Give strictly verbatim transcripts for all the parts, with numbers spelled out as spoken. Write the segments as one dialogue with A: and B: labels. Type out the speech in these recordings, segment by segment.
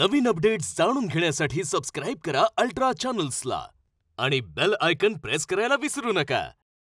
A: नवीन updates जाणून घेण्यासाठी subscribe करा अल्ट्रा चॅनल्सला आणि बेल आयकन प्रेस करायला विसरू नका.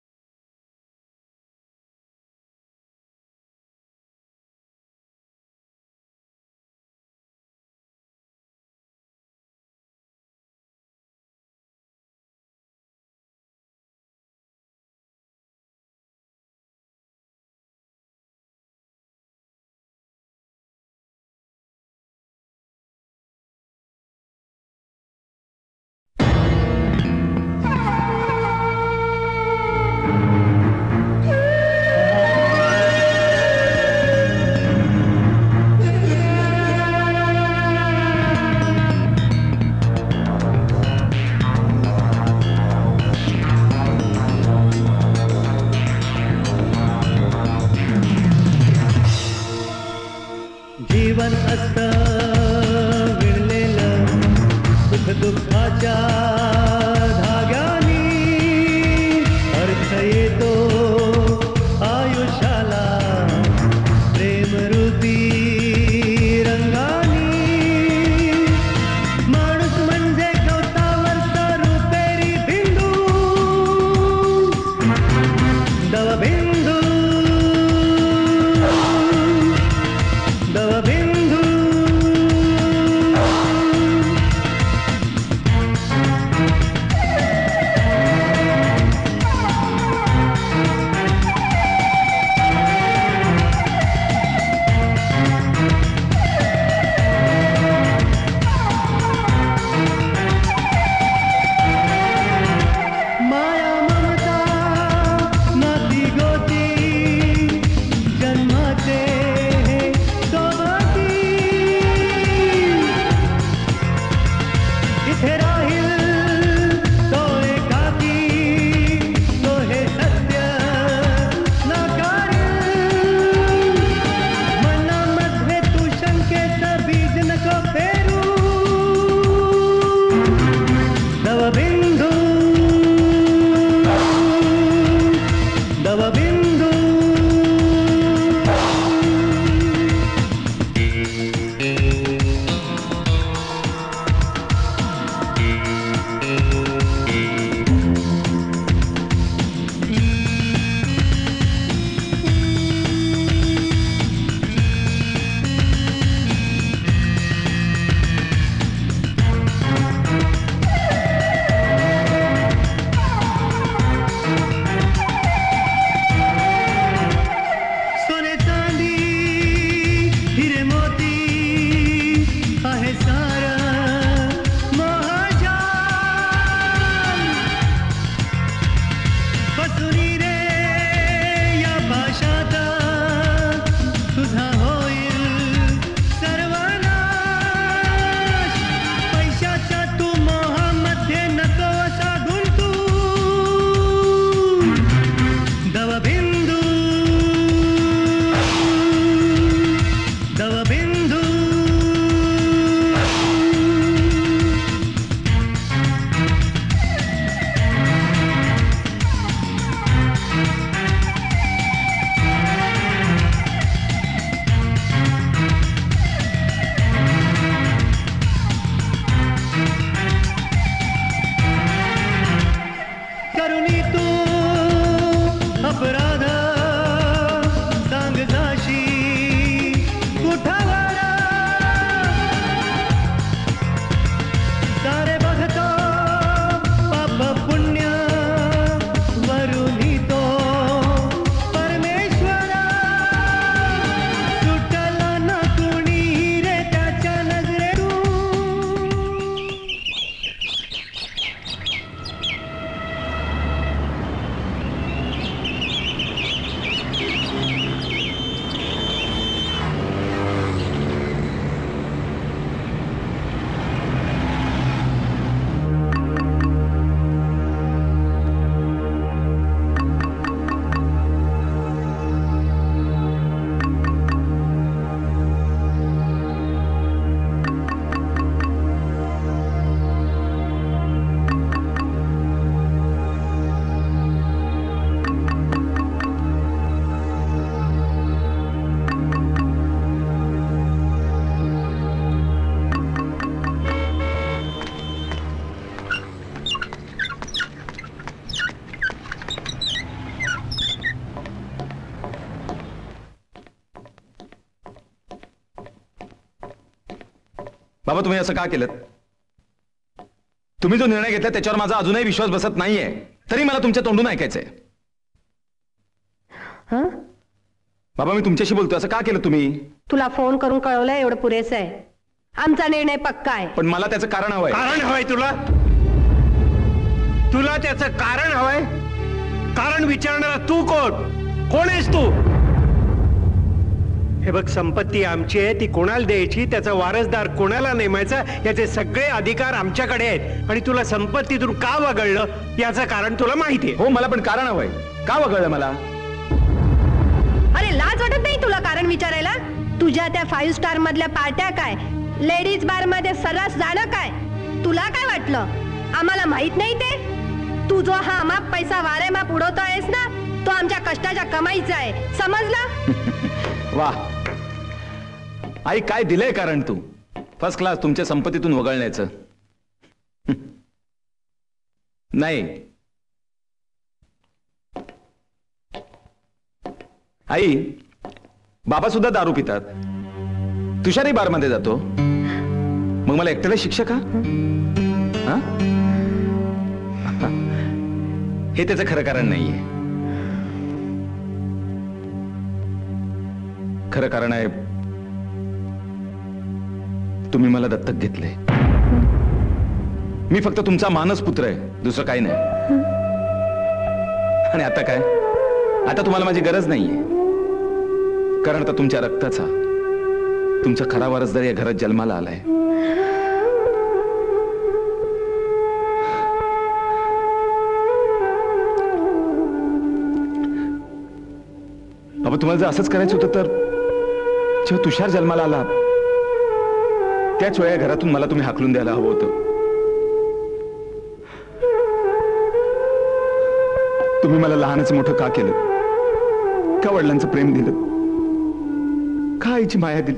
B: जीवन असतं विणलेलं सुख दुःखाच्या धाग्यानी, अर्थ येतो आयुष्याला प्रेमरूपी रंगानी. माणूस म्हणजे गवतावरचा रुपेरी बिंदू, दवबिंदू दवबिंदू
C: बाबा तुम्ही असं का केलं? तुम्ही जो निर्णय घेतला त्याच्यावर माझा अजूनही विश्वास बसत नाहीये, तरी मला तुमच्या तोंडून ऐकायचंय.
D: हं?
C: बाबा मी तुमच्याशी बोलतोय, असं का केलं तुम्ही?
D: तुला फोन करून कळवलंय एवढं पुरेसं आहे. आमचा निर्णय पक्का आहे.
C: पण मला त्याचं कारण हवंय.
E: कारण हवंय तुला? तुला त्याचं कारण हवंय? कारण विचारणारा तू कोण? कोण आहेस तू? हे बघ, संपत्ती आमची आहे, ती कोणाला द्यायची, त्याचा वारसदार कोणाला नेमायचा, याचे सगळे अधिकार आमच्याकडे आहेत. आणि तुला संपत्तीतून का वगळलं याचं कारण तुला माहिती आहे.
C: हो, मला पण कारण हवंय. का वगळलं मला?
D: अरे लाज वाटत नाही तुला कारण विचारायला? तुझ्या त्या फाईव्ह स्टार मधल्या पार्ट्या काय, लेडीज बार मध्ये सर्रास जाणं काय, तुला काय वाटलं आम्हाला माहित नाही ते? तू जो हा माप पैसा वारे माप उडवतो आहेस ना, तो आमच्या कष्टाच्या कमाईचा आहे, समजला?
C: वा आई, काय दिलंय कारण तू फर्स्ट क्लास तुमच्या संपत्तीतून वगळण्याचं. नाही आई, बाबा सुद्धा दारू पितात, तुषारही बारमध्ये जातो, मग मला एकट्याला शिक्षा का? हा? हे त्याचं खरं कारण नाहीये. खरं कारण आहे तुम्ही मला दत्तक घेतलंय. मी फक्त तुमचा मानस पुत्र आहे, दुसरं काही नाही. आणि आता काय? आता तुम्हाला माझी गरज नाहीये, कारण आता तुमच्या रक्ताचा तुमचा खरा वारसदार या घरात जन्माला आलाय. बाबा तुम्हाला जर असंच करायचं होतं तर जेव्हा तुषार जन्माला आला त्याच वेळा घरातून मला तुम्ही हाकलून द्यायला हवं होतं. तुम्ही मला लहानाचं मोठं का केलं? का वडिलांचं प्रेम दिलं? का आईची माया दिली?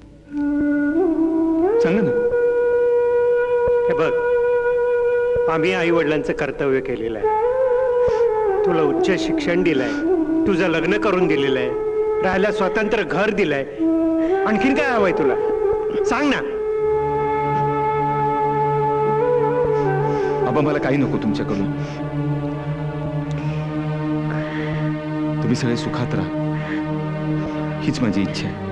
C: सांगा ना.
E: हे बघ, आम्ही आई वडिलांचं कर्तव्य केलेलं आहे. तुला उच्च शिक्षण दिलंय, तुझं लग्न करून दिलेलं आहे, राहायला स्वतंत्र घर दिलंय. आणखीन काय हवंय तुला? सांग ना.
C: बाबा मला काही नको तुमच्याकडून. तुम्ही सगळे सुखात राहा, हीच माझी इच्छा आहे.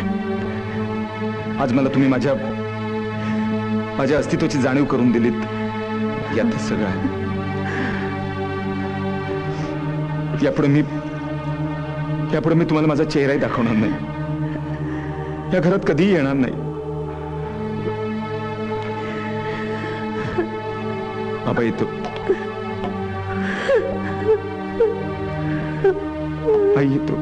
C: आज मला तुम्ही माझ्या माझ्या अस्तित्वाची जाणीव करून दिलीत, यातच सगळं आहे. यापुढे मी यापुढे मी तुम्हाला माझा चेहराही दाखवणार नाही, या घरात कधीही येणार नाही. बाबा येतो. आई येतो.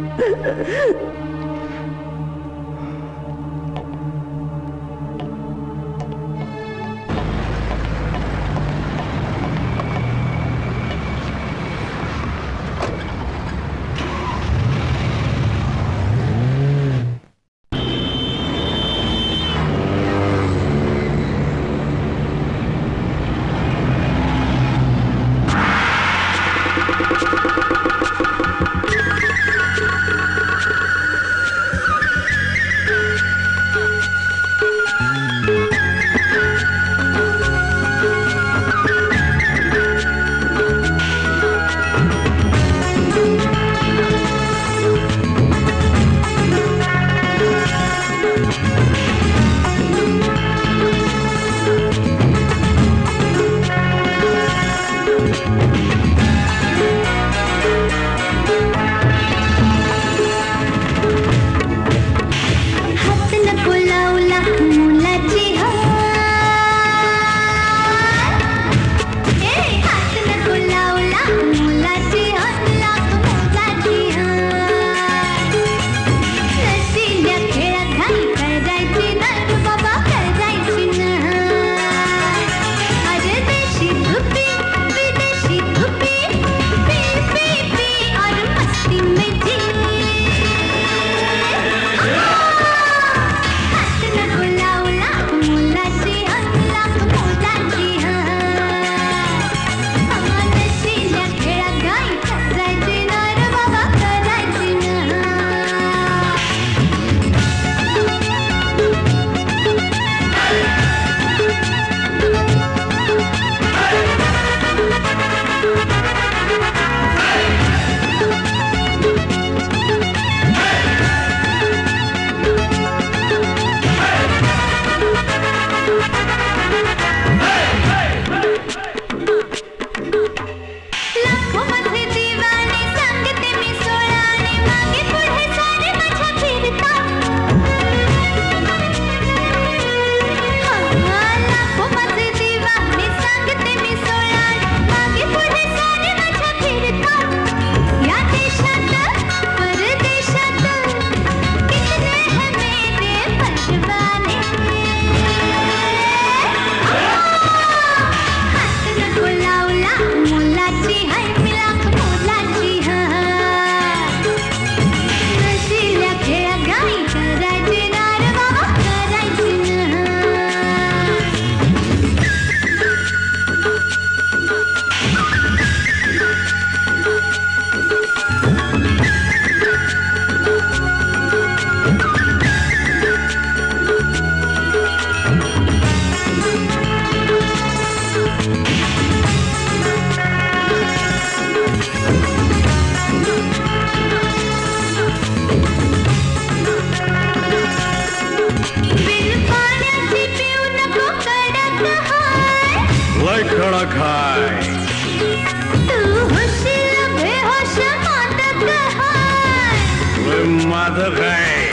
F: माझं काय?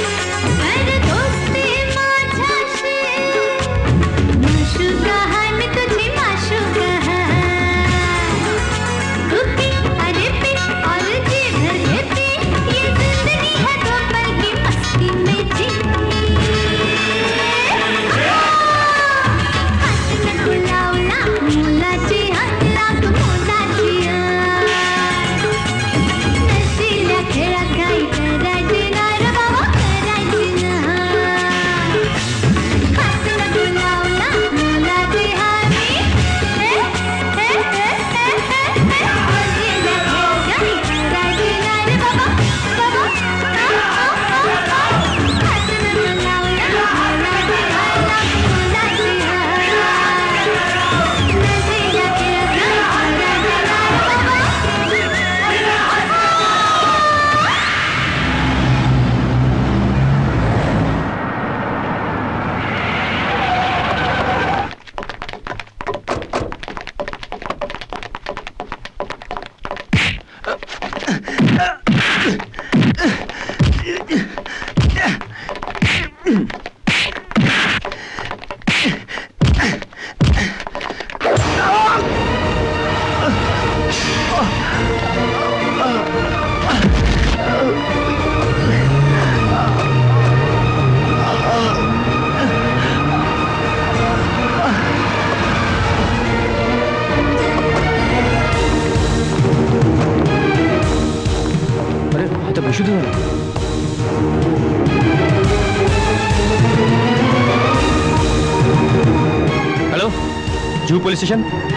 G: पोलीस स्टेशन,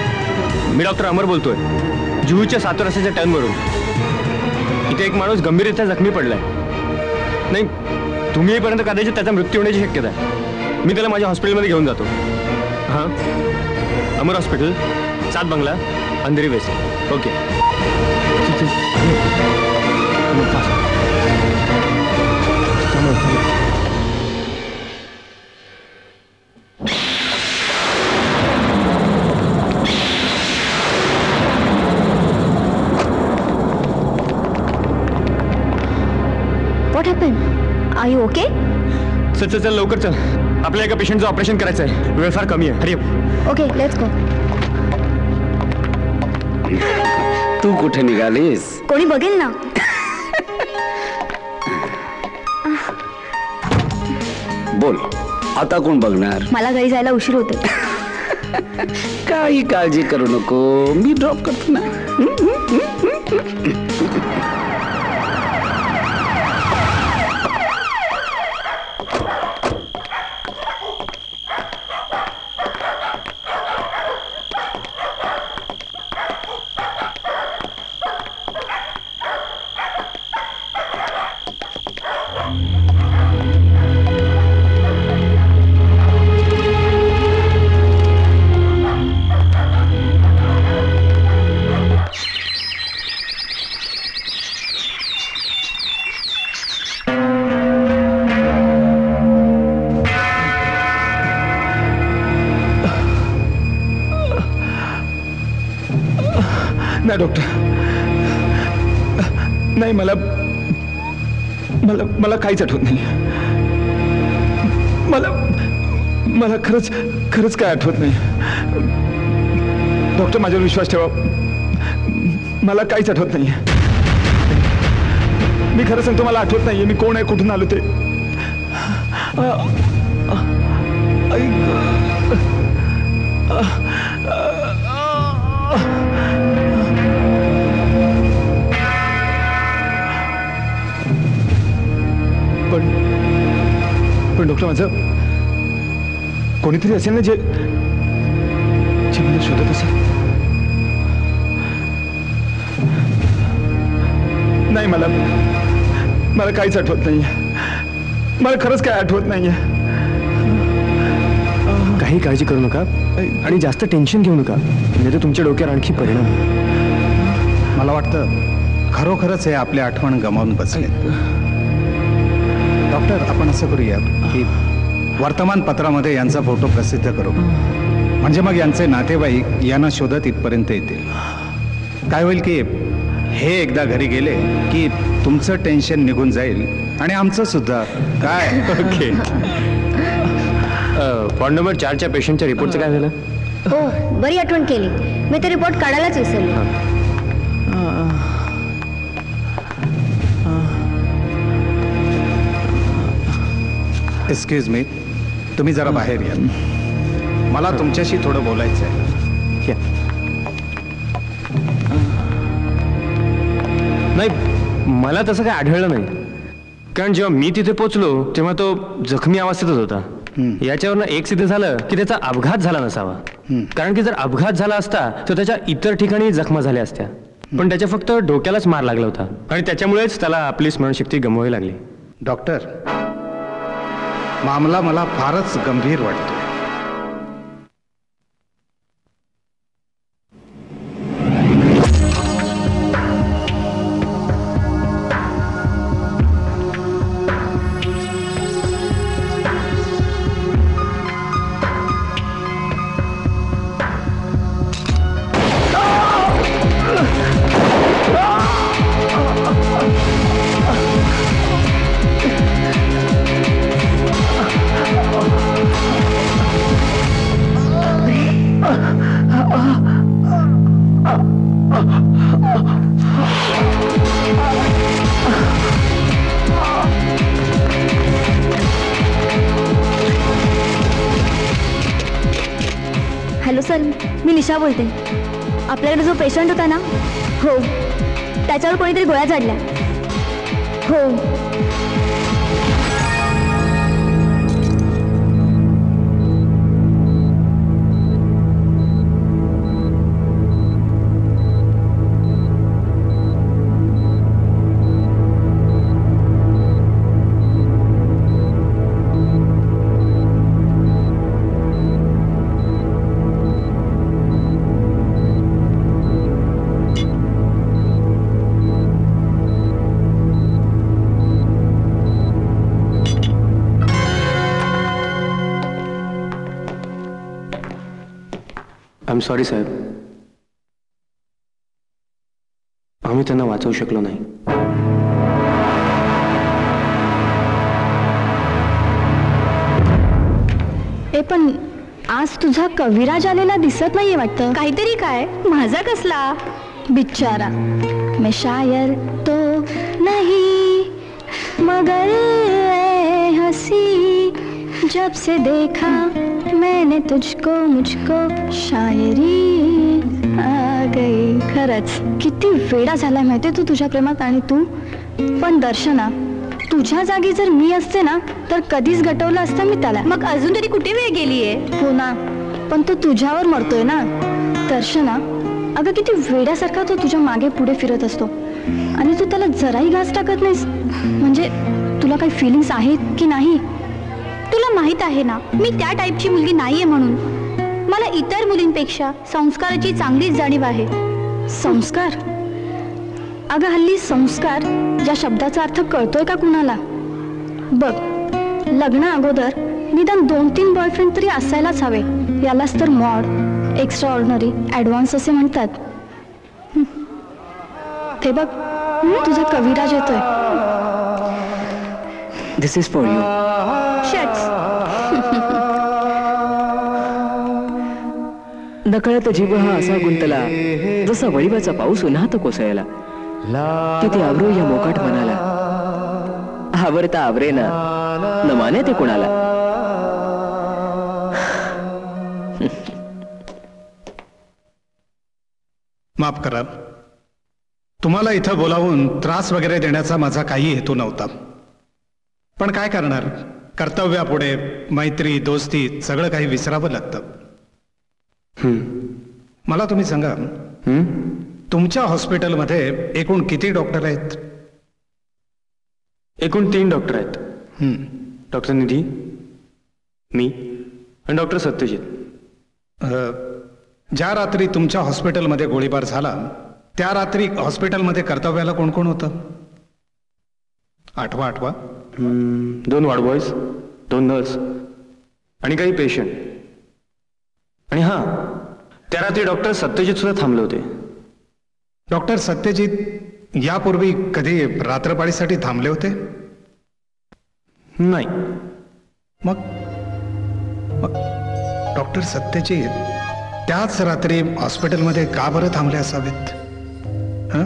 G: मी डॉक्टर अमर बोलतोय, जुहूच्या सातोर रस्त्याच्या टर्नवरून. इथे एक माणूस गंभीररित्या जखमी पडलाय. नाही, तुम्ही येईपर्यंत कदाचित त्याचा मृत्यू होण्याची शक्यता आहे. मी त्याला माझ्या हॉस्पिटलमध्ये घेऊन जातो. हां, अमर hospital, Saat Bungalow, Andheri west. Okay.
H: Are you okay?
G: चल चल चल लवकर चल, आपल्या एका पेशंटचं ऑपरेशन करायचं आहे. वेळ फार कमी आहे. Hari
H: okay, let's go.
F: तू कुठे निघालीस?
H: कोणी बघेल ना.
F: बोल, आता कोण बघणार?
H: मला घरी जायला उशीर होते.
F: काही काळजी करू नको, मी ड्रॉप करतो ना.
C: नाही डॉक्टर, नाही, मला मला मला काहीच आठवत नाही. मला मला खरंच खरंच काय आठवत नाही. डॉक्टर, माझ्यावर विश्वास ठेवा, मला काहीच आठवत नाही. मी खरं सांगतो, मला आठवत नाहीये मी कोण आहे, कुठून आलो ते. पण पण डॉक्टर, माझं कोणीतरी असेल ना जे जे मला शोधत असेल. नाही, मला मला काहीच आठवत नाहीये. मला खरंच काय आठवत नाहीये.
G: काही काळजी करू नका आणि जास्त टेन्शन घेऊ नका, नाही तर तुमच्या डोक्यावर आणखी परिणाम.
I: मला वाटतं खरोखरच हे आपली आठवण गमावून बसले. डॉक्टर, आपण असं करूया की वर्तमानपत्रामध्ये यांचा फोटो प्रसिद्ध करू, म्हणजे मग यांचे नातेवाईक यांना शोधत इथपर्यंत येतील. काय होईल की हे एकदा घरी गेले की तुमचं टेन्शन निघून जाईल आणि आमचं सुद्धा. काय?
G: ओके. वॉर्ड नंबर चारच्या पेशंटच्या रिपोर्टचं काय झालं?
H: हो, बरी आठवण केली. मी ते रिपोर्ट काढायलाच विसरले.
I: एक्सक्यूज मी, तुम्ही जरा बाहेर या. मला तुमच्याशी थोडं बोलायचं आहे.
G: नाही, मला तसं काही आढळलं नाही. कारण जेव्हा मी तिथे पोचलो तेव्हा तो जखमी अवस्थेतच होता. याच्यावरनं एक सिद्ध झालं की त्याचा अपघात झाला नसावा. कारण की जर अपघात झाला असता तर त्याच्या इतर ठिकाणी जखमा झाल्या असत्या. पण त्याच्या फक्त डोक्यालाच मार लागला होता आणि त्याच्यामुळेच त्याला आपली स्मरणशक्ती गमवावी लागली.
I: डॉक्टर, मामला मला फारच गंभीर वाटतो.
H: हॅलो सर, मी निशा बोलते. आपल्याकडे जो पेशंट होता ना, हो, त्याच्यावर कोणीतरी गोळ्या झाडल्या. हो.
G: आय एम सॉरी साहेब, आम्ही त्यांना वाचवू शकलो नाही.
H: ए पण आज तुझा कविराज आलेला दिसत नाहीये वाटतं.
D: काहीतरी काय? माझा कसला?
H: बिचारा. मैं शायर तो नहीं मगर ऐ हंसी, जब से देखा मैंने तुझको मुझको शायरी आ गई. खरंच किती वेडा झालाय माहितीये तू तुझ्या प्रेमात. आणि तू पण दर्शना, तुझ्या जागी जर मी असते ना तर कधीच गटवलं असतं मी त्याला.
D: मग अजून तरी कुठे वेळ गेलीये?
H: हो ना, पण तो तुझ्यावर मरतोय ना. दर्शना, अगं किती वेड्यासारखा तो तुझ्या मागे पुढे फिरत असतो आणि तू त्याला जराही घास टाकत नाहीस. म्हणजे तुला काही फिलिंग्स आहेत की नाही?
D: तुला माहित आहे ना मी त्या टाईपची मुलगी नाहीये म्हणून. मला इतर मुलींपेक्षा संस्काराची चांगलीच जाणीव आहे.
H: संस्कार? अगं हल्ली संस्कार या शब्दाचा अर्थ कळतोय का कुणाला? बघ, लग्ना अगोदर निदान दोन तीन बॉयफ्रेंड तरी असायलाच हवे. यालाच तर मॉड, एक्स्ट्रा ऑर्डिनरी, ॲडव्हान्स असे म्हणतात. ते बघ, तुझा कविराज येतोय.
J: This is for you. नकळत जीव हा असा गुंतला जसा वळीवाचा पाऊस उन्हात कोसळला. किती आवरू या मोकाट मनाला, आवरता आवरेना न माने ते कुणाला.
I: माफ करा, तुम्हाला इथं बोलावून त्रास वगैरे देण्याचा माझा काही हेतू नव्हता. पण काय करणार, कर्तव्यापुढे मैत्री दोस्ती सगळं काही विसरावं लागतं. मला तुम्ही सांगा, तुमच्या हॉस्पिटलमध्ये एकूण किती डॉक्टर आहेत?
G: एकूण तीन डॉक्टर आहेत. डॉक्टर निधी, मी आणि डॉक्टर सत्यजित.
I: ज्या रात्री तुमच्या हॉस्पिटलमध्ये गोळीबार झाला त्या रात्री हॉस्पिटलमध्ये कर्तव्याला कोण कोण होतं? आठवा आठवा.
G: दोन वॉर्ड बॉयज, दोन नर्स आणि काही पेशंट. आणि हां, त्या रात्री डॉक्टर सत्यजित सुद्धा थांबले होते.
I: डॉक्टर सत्यजित यापूर्वी कधी रात्रपाळीसाठी थांबले होते?
G: नाही.
I: मग मग डॉक्टर सत्यजित त्याच रात्री हॉस्पिटलमध्ये का बरं थांबले असावेत? हं?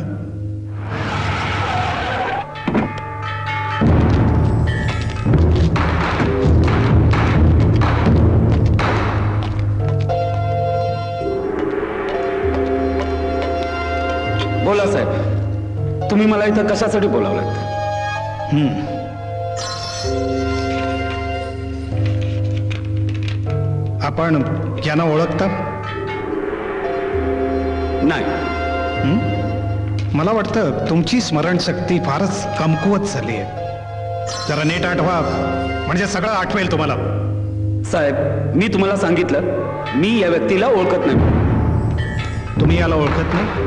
F: बोला साहेब, तुम्ही मला इथं कशासाठी बोलावलात?
I: हम्म आपण यांना ओळखता?
F: नाही.
I: मला वाटतं तुमची स्मरणशक्ती फारच कमकुवत झाली आहे. जरा नीट आठवा, म्हणजे सगळं आठवेल तुम्हाला.
F: साहेब, मी तुम्हाला सांगितलं, मी या व्यक्तीला ओळखत नाही.
I: तुम्ही याला ओळखत नाही?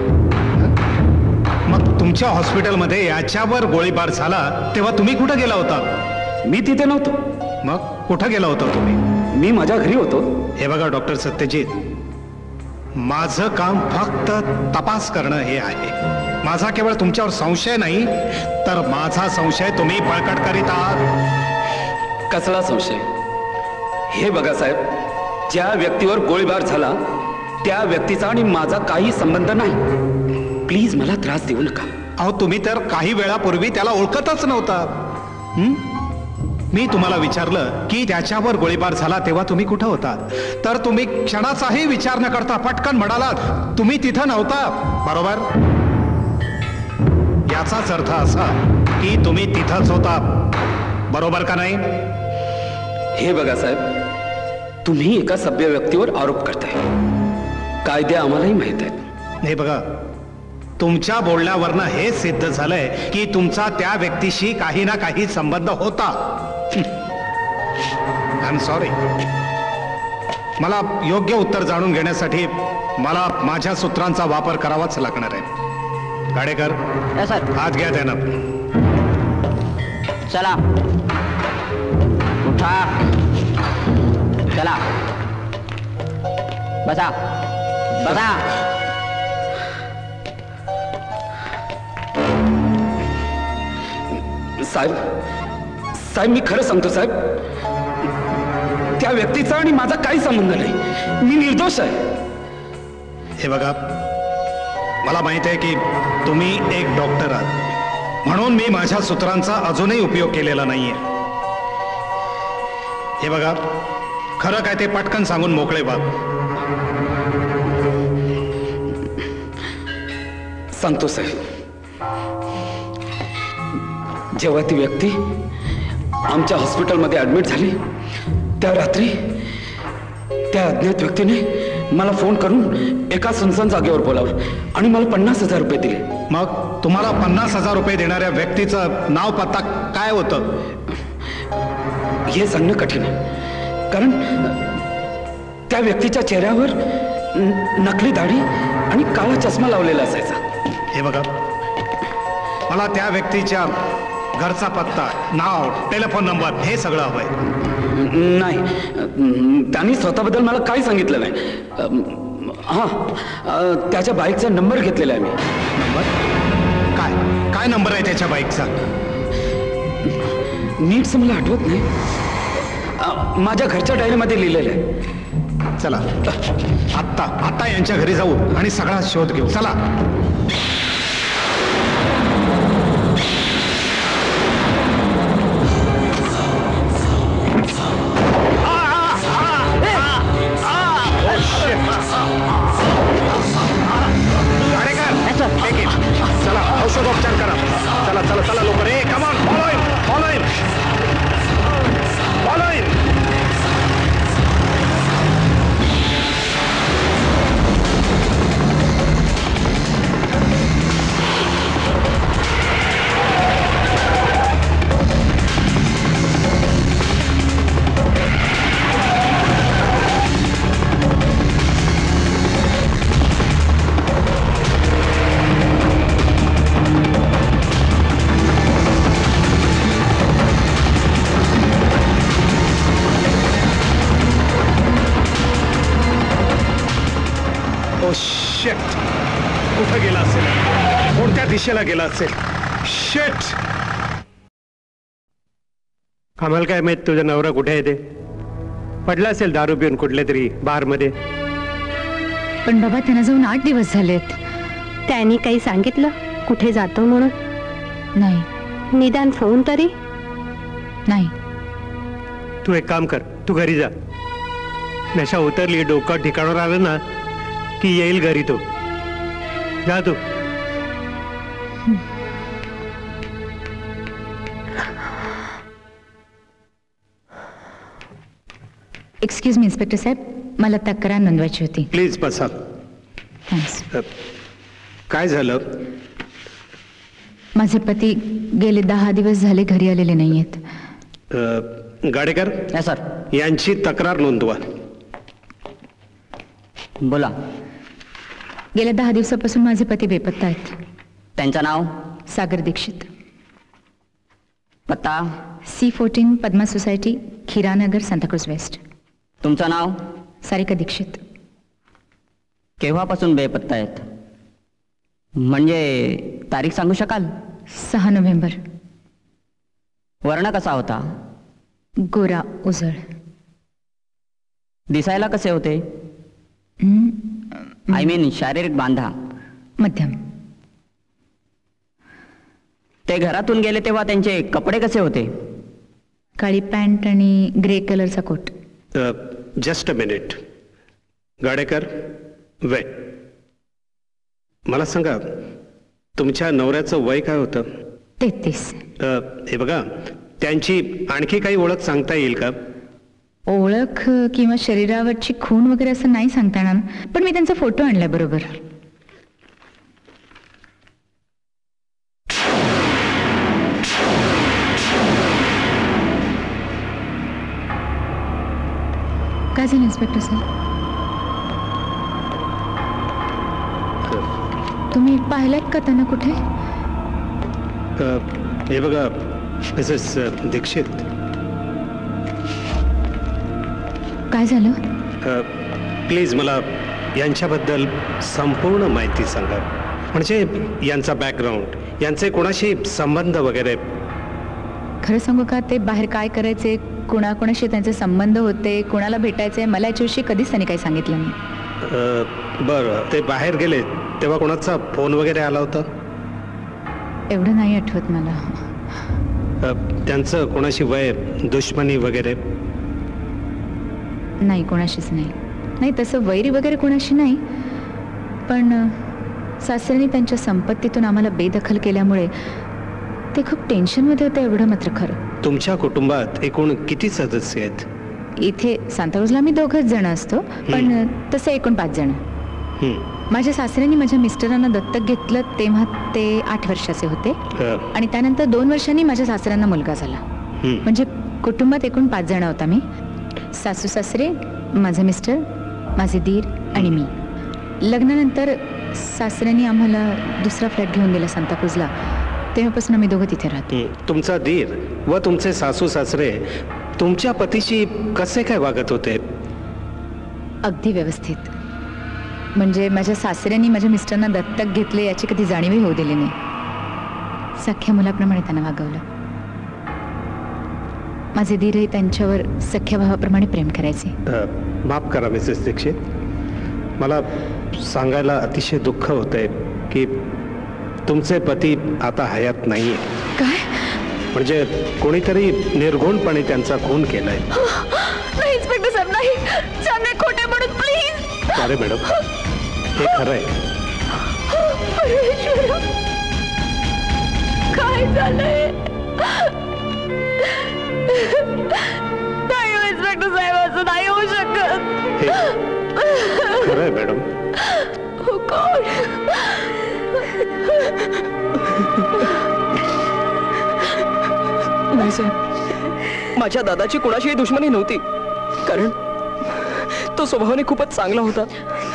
I: मग तुमच्या हॉस्पिटलमध्ये याच्यावर गोळीबार झाला तेव्हा तुम्ही कुठं गेला होता?
F: मी तिथे नव्हतो.
I: मग कुठं गेला होता तुम्ही?
F: मी माझ्या घरी होतो.
I: हे बघा डॉक्टर सत्यजित, माझं काम फक्त तपास करणं हे आहे. माझा केवळ तुमच्यावर संशय नाही, तर माझा संशय तुम्ही बळकट करीत आहात.
F: कसला संशय? हे बघा साहेब, ज्या व्यक्तीवर गोळीबार झाला त्या व्यक्तीचा आणि माझा काही संबंध नाही. प्लीज मला त्रास देऊ नका.
I: अहो, तुम्ही तर काही वेळापूर्वी त्याला ओळखतच नव्हता. मी तुम्हाला विचारलं की त्याच्यावर गोळीबार झाला तेव्हा तुम्ही कुठं होता, तर तुम्ही क्षणाचाही विचार न करता पटकन म्हणालात तुम्ही तिथं नव्हता. बरोबर? याचाच अर्थ असा की तुम्ही तिथंच होता. बरोबर का नाही?
F: हे बघा साहेब, तुम्ही एका सभ्य व्यक्तीवर आरोप करताय. कायदे आम्हालाही माहित आहेत.
I: हे बघा, तुमच्या बोलण्यावरनं हे सिद्ध झालंय की तुमचा त्या व्यक्तीशी काही ना काही संबंध होता. I am sorry. मला योग्य उत्तर जाणून घेण्यासाठी मला माझ्या सूत्रांचा वापर करावाच लागणार आहे. गाडेकर, हात घ्या त्यांना.
J: चला उठा, चला बसा बसा.
F: साहेब साहेब मी खरं सांगतो साहेब, त्या व्यक्तीचा आणि माझा काही संबंध नाही. मी निर्दोष आहे.
I: हे बघा, मला माहित आहे की तुम्ही एक डॉक्टर आहात, म्हणून मी माझ्या सूत्रांचा अजूनही उपयोग केलेला नाहीये. हे बघा, खरं काय ते पटकन सांगून मोकळे व्हा.
F: सांगतो साहेब. जेव्हा ती व्यक्ती आमच्या हॉस्पिटलमध्ये ऍडमिट झाली त्या रात्री त्या अज्ञात व्यक्तीने मला फोन करून एका सुनसान जागेवर बोलावलं आणि मला पन्नास हजार रुपये दिले.
I: मग तुम्हाला पन्नास हजार रुपये देणाऱ्या व्यक्तीचं नाव पत्ता काय होतं?
F: हे सांगणं कठीण आहे, कारण त्या व्यक्तीच्या चेहऱ्यावर नकली दाढी आणि काळा चष्मा लावलेला असायचा.
I: हे बघा, मला त्या व्यक्तीच्या घरचा पत्ता, नाव, टेलिफोन नंबर हे सगळं हवंय.
F: नाही, त्यांनी स्वतःबद्दल मला काही सांगितलं नाही. हां, त्याच्या बाईकचा नंबर घेतलेला आहे मी.
I: नंबर? काय काय नंबर आहे त्याच्या बाईकचा?
F: नीटच मला आठवत नाही. माझ्या घरच्या डायरीमध्ये लिहिलेलं आहे.
I: चला आत्ता आत्ता यांच्या घरी जाऊ आणि सगळा शोध घेऊ. चला. चला औषधोपचार करा. चला चला चला लवकर. ए come on, follow him, follow him, follow him. Shit, कुठं गेला असेल?
E: कोणत्या दिशेला गेला असेल? शेट! आम्हाला काय माहित तुझा नवरा कुठे आहे ते? पडला असेल दारू पिऊन कुठल्या तरी बार मध्ये.
K: पण बाबा त्यांना जाऊन आठ दिवस झालेत.
D: त्यांनी काही सांगितलं कुठे जातो म्हणून?
K: नाही.
D: निदान फोन तरी
K: नाही.
E: तू एक काम कर, तू घरी जा. नशा उतरली, डोकं ठिकाणावर आलं ना की येईल घरी तो. जा तू.
K: एक्सक्यूज मी इन्स्पेक्टर साहेब, मला तक्रार नोंदवायची होती.
E: प्लीज बसा.
K: थँक्स.
E: काय झालं?
K: माझे पती गेले दहा दिवस झाले घरी आलेले नाहीयेत.
E: गाडेकर
J: सर,
E: यांची तक्रार नोंदवा.
J: बोला.
K: गेल्या दहा दिवसापासून माझे पती बेपत्ता आहेत.
J: त्यांचं नाव?
K: सागर दीक्षित.
J: पत्ता?
K: C fourteen Padma society, Khiranagar, Santacruz west.
J: तुमचं नाव?
K: सारिका दीक्षित.
J: केव्हापासून बेपत्ता आहेत? म्हणजे तारीख सांगू शकाल?
K: सहा नोव्हेंबर.
J: वर्ण कसा होता?
K: गोरा, उजळ.
J: दिसायला कसे होते? आय मीन शारीरिक बांधा?
K: मध्यम.
J: ते घरातून गेले तेव्हा त्यांचे कपडे कसे होते?
K: काळी पॅन्ट आणि ग्रे कलरचा coat.
E: Just a minute. Gadekar, वे मला सांगा, तुमच्या नवऱ्याचं वय काय होतं?
K: तेहतीस.
E: हे बघा, त्यांची आणखी काही ओळख सांगता येईल का?
K: ओळख किंवा शरीरावरची खूण वगैरे असं नाही सांगता येणार, पण मी त्यांचा फोटो आणलाय बरोबर. काय झालं इन्स्पेक्टर साहेब? तुम्ही पाहिलात का त्यांना कुठे?
E: हे बघा मिसेस दीक्षित.
K: काय झालं?
E: प्लीज मला यांच्याबद्दल संपूर्ण माहिती सांगा. म्हणजे यांचा बॅकग्राऊंड, यांचे कोणाशी संबंध वगैरे.
K: खरं सांगू का, ते बाहेर काय करायचे, कोणाकोणाशी त्यांचे संबंध होते, कोणाला भेटायचे, मला याच्याविषयी कधीच त्यांनी काही सांगितलं नाही.
E: बरं, ते बाहेर गेले तेव्हा कोणाचा फोन वगैरे आला होता?
K: एवढं नाही आठवत मला.
E: त्यांचं कोणाशी वय, दुश्मनी वगैरे?
K: नाही, कोणाशीच नाही. नाही तसं वैरी वगैरे कोणाशी नाही, पण सासऱ्यांनी त्यांच्या संपत्तीतून आम्हाला बेदखल केल्यामुळे ते खूप टेन्शनमध्ये होते, एवढं मात्र खरं.
E: तुमच्या कुटुंबात एकूण किती सदस्य आहेत?
K: इथे सांताक्रूजला आम्ही दोघंच जण असतो, पण तसे एकूण पाच जण. माझ्या सासऱ्यांनी माझ्या मिस्टरांना दत्तक घेतलं तेव्हा ते आठ वर्षाचे होते, आणि त्यानंतर दोन वर्षांनी माझ्या सासऱ्यांना मुलगा झाला. म्हणजे कुटुंबात एकूण पाच जण होता मी. सासू सासरे, माझे मिस्टर, माझे दीर आणि मी. लग्नानंतर सासऱ्यांनी आम्हाला दुसरा फ्लॅट घेऊन दिला सांताक्रूजला. तेव्हापासून आम्ही दोघं तिथे राहतो.
E: तुमचा दीर व तुमचे सासू सासरे तुमच्या पतीशी कसे काय वागत होते?
K: अगदी व्यवस्थित. म्हणजे माझ्या सासऱ्यांनी माझ्या मिस्टरांना दत्तक घेतले याची कधी जाणीवही होऊ दिली नाही. सख्या मुलाप्रमाणे त्यांना वागवलं. माझे दीरही त्यांच्यावर सख्या भावाप्रमाणे प्रेम करायचे.
E: माफ करा मिसेस दीक्षित, मला सांगायला अतिशय दुःख होतंय की तुमचे पती आता हयात नाहीये.
K: काय?
E: म्हणजे कोणीतरी निर्घुणपणे त्यांचा खून केलाय.
K: नाही इन्स्पेक्टर साहेब, नाही सांगा खोटे म्हणून प्लीज.
E: अरे मॅडम, हे खरं आहे.
K: काय झालंय? नाही इन्स्पेक्टर साहेब, असं नाही होऊ शकत.
E: खरं आहे मॅडम.
K: हो गॉड.
J: नाही साहेब, माझ्या दादाची कोणाशीही दुश्मनी नव्हती, कारण तो स्वभावाने खूपच चांगला होता.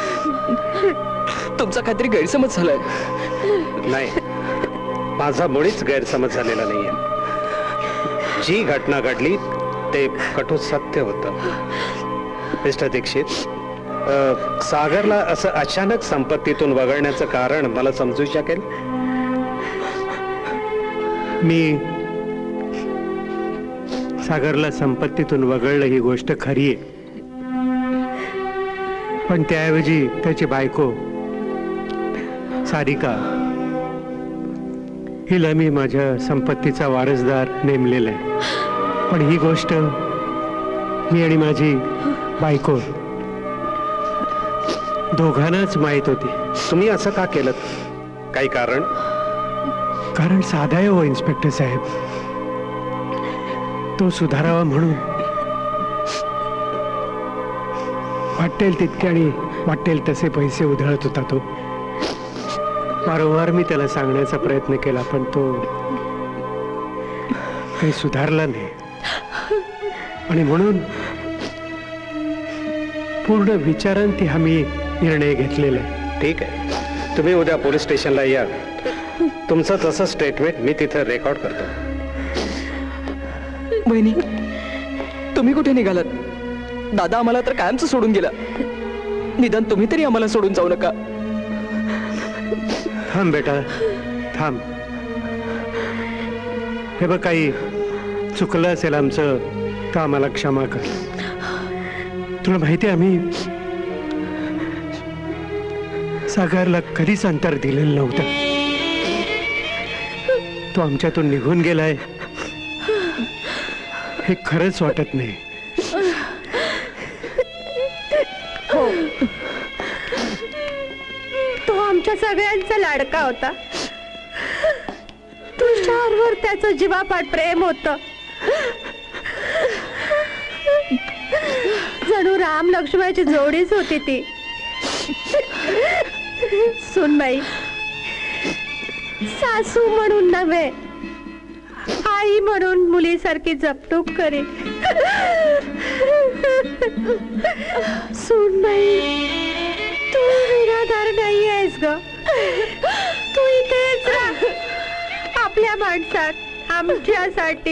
J: तुमचा काहीतरी गैरसमज झालाय.
E: नाही, माझा मुळीच गैरसमज झालेला नाहीये. जी घटना घडली ते कठोर सत्य होतं. मिस्टर दीक्षित, सागरला असं अचानक संपत्तीतून वगळण्याचं कारण मला समजू शकेल? मी सागरला संपत्तीतून वगळलं ही गोष्ट खरी आहे, पण त्याऐवजी त्याची बायको सारिका हिला मी माझ्या संपत्तीचा वारसदार नेमलेला आहे. पण ही गोष्ट मी आणि माझी बायको दोघांनाच माहित होती.
L: तुम्ही असं का केलं? काही कारण?
E: कारण साधा आहे हो इन्स्पेक्टर साहेब, तो सुधारावा म्हणून. वाटेल तितके आणि वाटेल तसे पैसे उधळत होता तो. वारंवार मी त्याला सांगण्याचा प्रयत्न केला, पण तो काही सुधारला नाही. आणि म्हणून पूर्ण विचारांती आम्ही निर्णय घेतलेला आहे.
L: ठीक आहे, तुम्ही उद्या पोलीस स्टेशनला या. तुमचं तसं स्टेटमेंट मी तिथं रेकॉर्ड करतो.
J: बहिणी, तुम्ही कुठे निघालात? दादा आम्हाला तर कायमचं सोडून गेला. निदान तुम्ही तरी आम्हाला सोडून जाऊ नका.
E: थांब बेटा, थांब. हे बघ, काही चुकलं असेल आमचं तर आम्हाला क्षमा कर. तुला माहिती आहे, आम्ही सागरला कधीच अंतर दिलेलं नव्हतं. तो आमच्यातून निघून गेलाय हे खरंच वाटत नाही.
D: हो, तो आमच्या सगळ्यांचा लाडका होता. तुषारवर त्याचं जीवापाड प्रेम होतं. जणू राम लक्ष्मणाची जोडीच होती ती. सुनबाई, सासू म्हणून नव्हे, आई म्हणून मुलीसारखी जपणूक करे. सुनबाई, तू निराधार नाही आहेस ग. तू इथेच राह, आपल्या माणसात, आमच्यासाठी.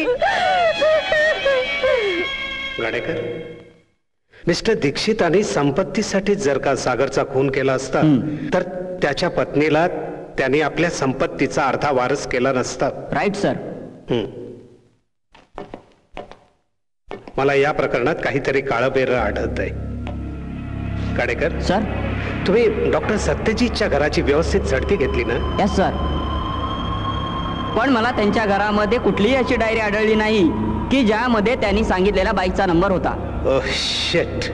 L: गाडेकर, मिस्टर दीक्षित आणि संपत्तीसाठी जर का सागरचा खून केला असता तर त्याच्या पत्नीला त्यांनी आपल्या संपत्तीचा अर्धा वारस केला नसता.
J: Right sir.
L: मला या प्रकरणात काहीतरी काळबेरं आढळत आहे. गाडेकर
J: सर,
L: तुम्ही डॉक्टर सत्यजितच्या घराची व्यवस्थित झडती घेतली ना?
J: Yes sir. पण मला त्यांच्या घरामध्ये कुठलीही अशी डायरी आढळली नाही की ज्यामध्ये त्यांनी सांगितलेला बाईकचा नंबर होता.
L: Oh shit.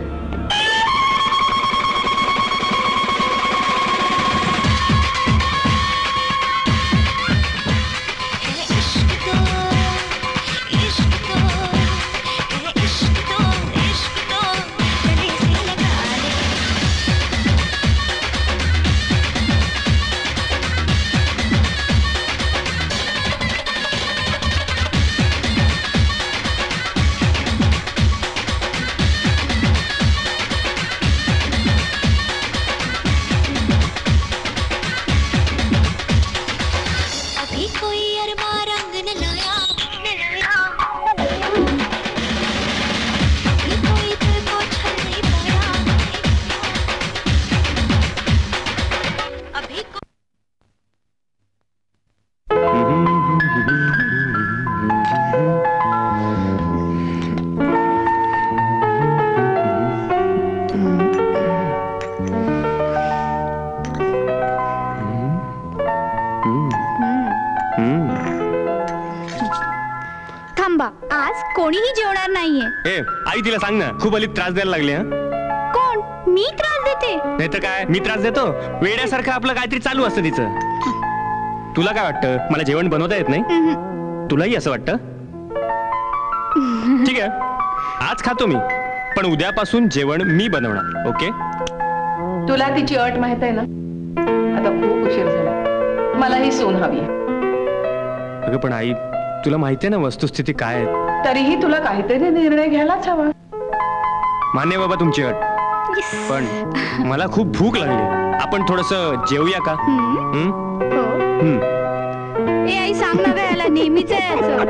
H: कोणीही जेवणार नाहीये.
G: ए आई, तिला सांग ना, खूप अली त्रास द्यायला लागली. हा,
H: कोण? मी त्रास देते?
G: नाही तर काय, मी त्रास देतो? वेड्यासारखं आपलं काहीतरी चालू असतं तिचं. तुला काय वाटतं, मला जेवण बनवता येत नाही? तुलाही असं वाटतं? ठीक आहे, आज खातो मी, पण उद्यापासून जेवण मी बनवणार. ओके?
M: तुला तिची अट माहित आहे ना? आता खूप उशीर झाला, मला ही सून हवी.
G: अगं पण आई, तुला माहिती आहे ना वस्तुस्थिती काय आहे.
M: तरीही तुला काहीतरी निर्णय घ्यायलाच हवा.
G: मान्य बाबा तुमची अट, पण मला खूप भूक लागली. आपण थोडंसं जेवूया का?
H: ए आई, सांग ना ग, याला नेहमीच आहे याचं.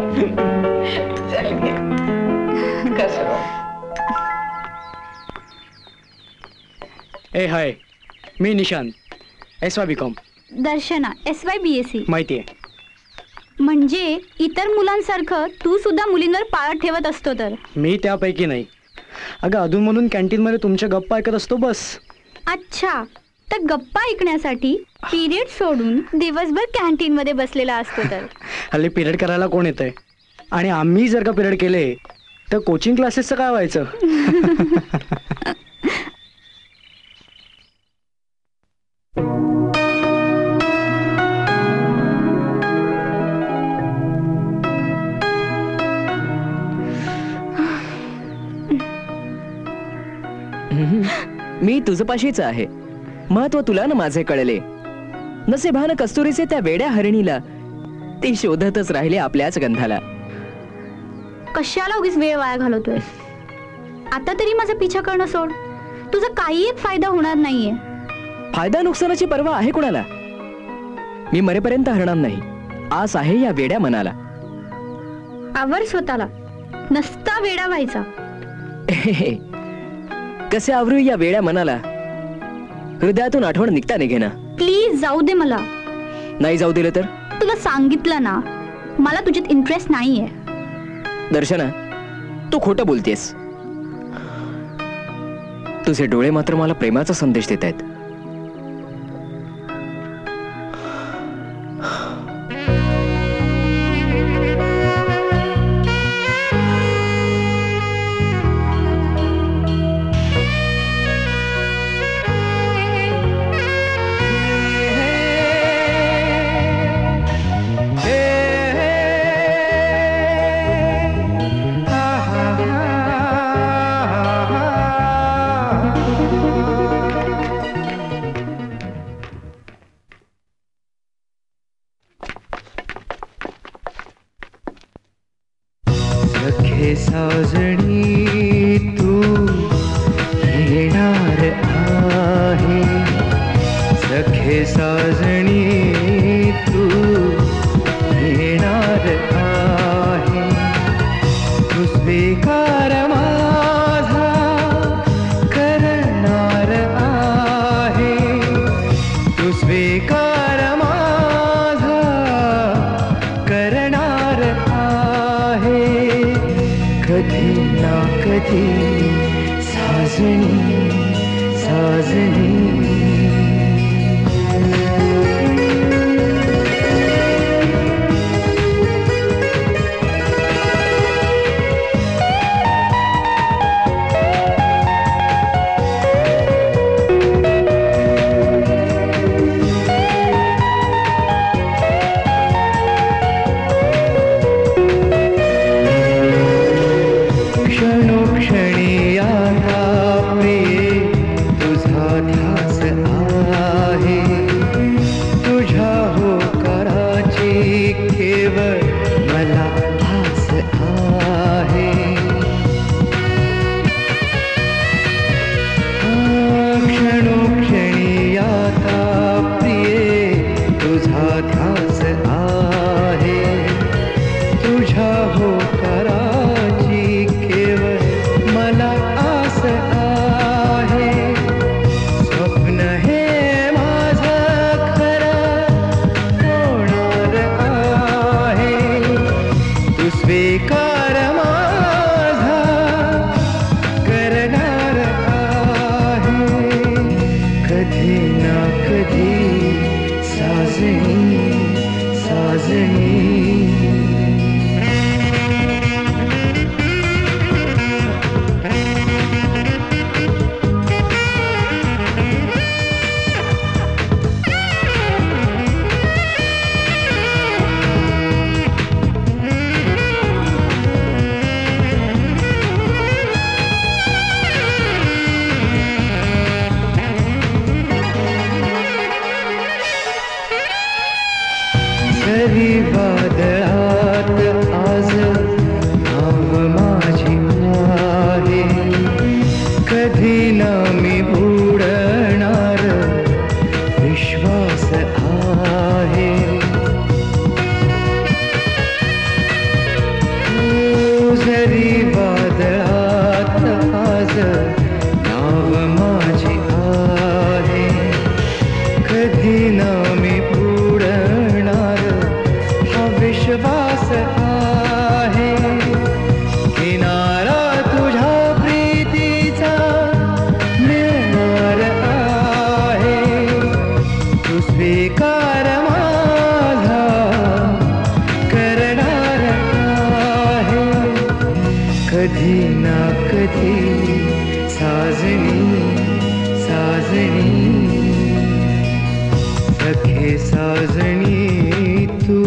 J: ए हाय, मी Nishant, S Y B com.
H: Darshana, S Y B S C.
J: माहिती आहे.
H: म्हणजे इतर मुलांसारखं तू सुद्धा मुलींवर पाळत ठेवत असतो तर?
N: मी त्यापैकी नाही. अगं अधूनमधून कॅन्टीन मध्ये तुमच्या गप्पा ऐकत असतो बस.
H: अच्छा, तर गप्पा ऐकण्यासाठी पिरियड सोडून दिवसभर कॅन्टीन मध्ये बसलेला असतो तर?
N: हल्ली पिरियड करायला कोण येतंय? आणि आम्ही जर का पिरियड केले तर कोचिंग क्लासेसचं काय व्हायचं?
J: मी तुझपाशीच आहे. महत्व तुला ना माझे कळले. नसेबानं कस्तुरीचे त्या वेड्या हरिणीला ती शोधतच राहिले आपल्याच गंधाला.
H: कशाला उगीच वेळ वाया घालवतोय? आता तरी माझा पिछा करणं सोड. तुझा काही एक फायदा होणार नाहीये.
J: फायदा नुकसानाची पर्वा आहे कुणाला? मी मरेपर्यंत हरणार नाही. आस आहे या वेड्या मनाला.
H: आवर स्वतःला, नसता वेडा व्हायचा.
J: कसे आवरू या वेड्या मनाला? हृदयातून आठवण निघता निघेना.
H: प्लीज जाऊ दे मला.
J: नाही जाऊ दिलं तर?
H: तुला सांगितलं ना, मला तुझ्यात इंटरेस्ट नाहीये.
J: दर्शना, तू खोटं बोलतेस. तुझे डोळे मात्र मला प्रेमाचा संदेश देत आहेत.
B: साजणी तू येणार आहे, सखे साजणी तू येणार आहे. तू स्वीकार माझा करणार आहे, तू स्वीकार माझा करणार आहे. कधी ना कधी साजणी साजणी. कधी ना कधी साजणी साजणी सखे साजणी तू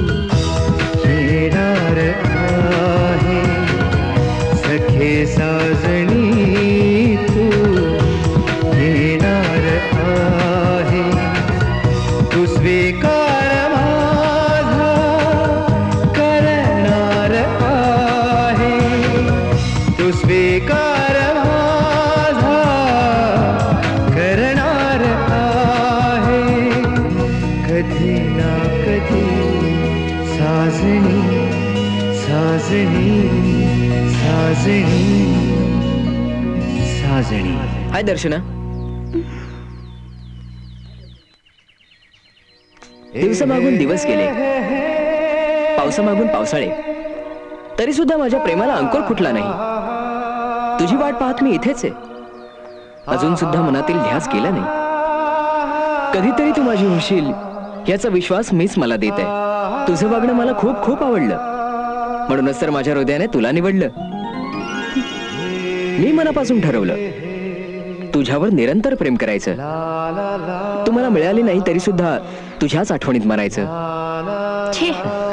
B: येणार आहे सखे साजणी तू येणार आहे तू स्वीकार माझा करणार आहे तू स्वीकार माझा करणार आहे कधी ना कधी साजणी साजणी साजणी साजणी.
J: हाय दर्शना. दिवसामागून दिवस गेले, पावसामागून पावसाळे, तरी सुद्धा माझ्या प्रेमाला अंकुर फुटला नाही. तुझी वाट पाहत मी इथेच आहे. अजून सुद्धा मनातील ध्यास गेला नाही. कधीतरी तू माझी होशील याचा विश्वास मीच मला देत आहे. तुझं वागणं मला खूप खूप आवडलं, म्हणूनच तर माझ्या हृदयाने तुला निवडलं. मी मनापासून ठरवलं तुझ्यावर निरंतर प्रेम करायचं. तुम्हाला मिळाले नाही तरी सुद्धा तुझ्याच आठवणीत मरायचं.
K: छे.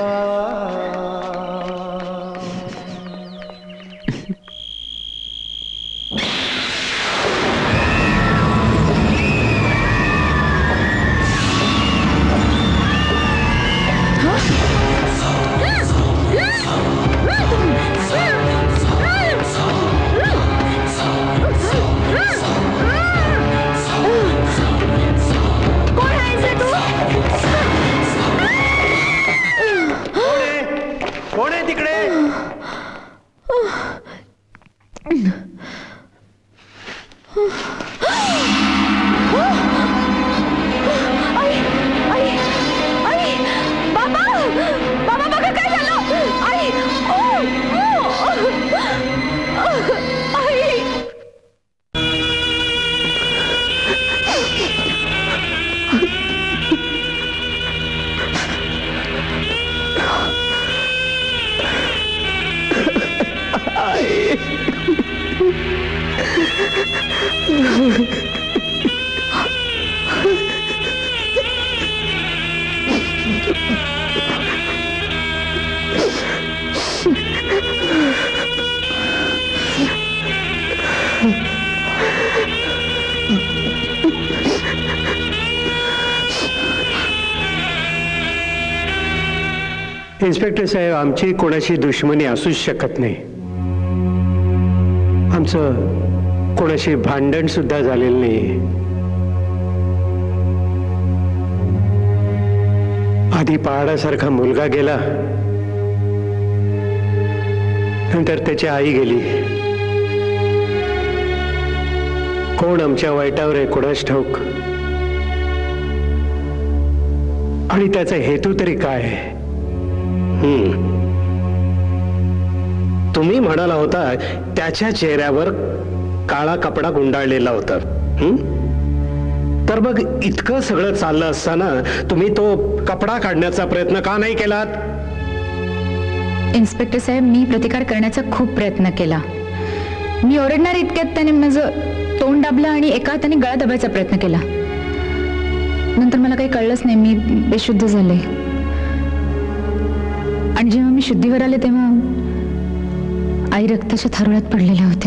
E: इन्स्पेक्टर साहेब, आमची कोणाशी दुश्मनी असूच शकत नाही. आमचं कोणाशी भांडण सुद्धा झालेलं नाही. आधी पहाडासारखा मुलगा गेला, नंतर त्याची आई गेली. कोण आमच्या वाईटावर आहे कोणास ठाऊक. आणि त्याचा हेतू तरी काय आहे? हम्म तुम्ही म्हणाला होता त्याच्या चेहऱ्यावर काळा कपडा गुंडाळलेला होता. हम्म तर मग इतकं सगळं चाललं असताना तुम्ही तो कपडा काढण्याचा प्रयत्न का नाही केलात?
K: इन्स्पेक्टर साहेब, मी प्रतिकार करण्याचा खूप प्रयत्न केला. मी ओरडणार इतक्यात त्याने माझं तोंड दाबलं आणि एका हाताने गळा दाबायचा प्रयत्न केला. नंतर मला काही कळलंच नाही, मी बेशुद्ध झाले. आणि जेव्हा मी शुद्धीवर आले तेव्हा आई रक्ताच्या थारोळ्यात पडलेल्या होत्या.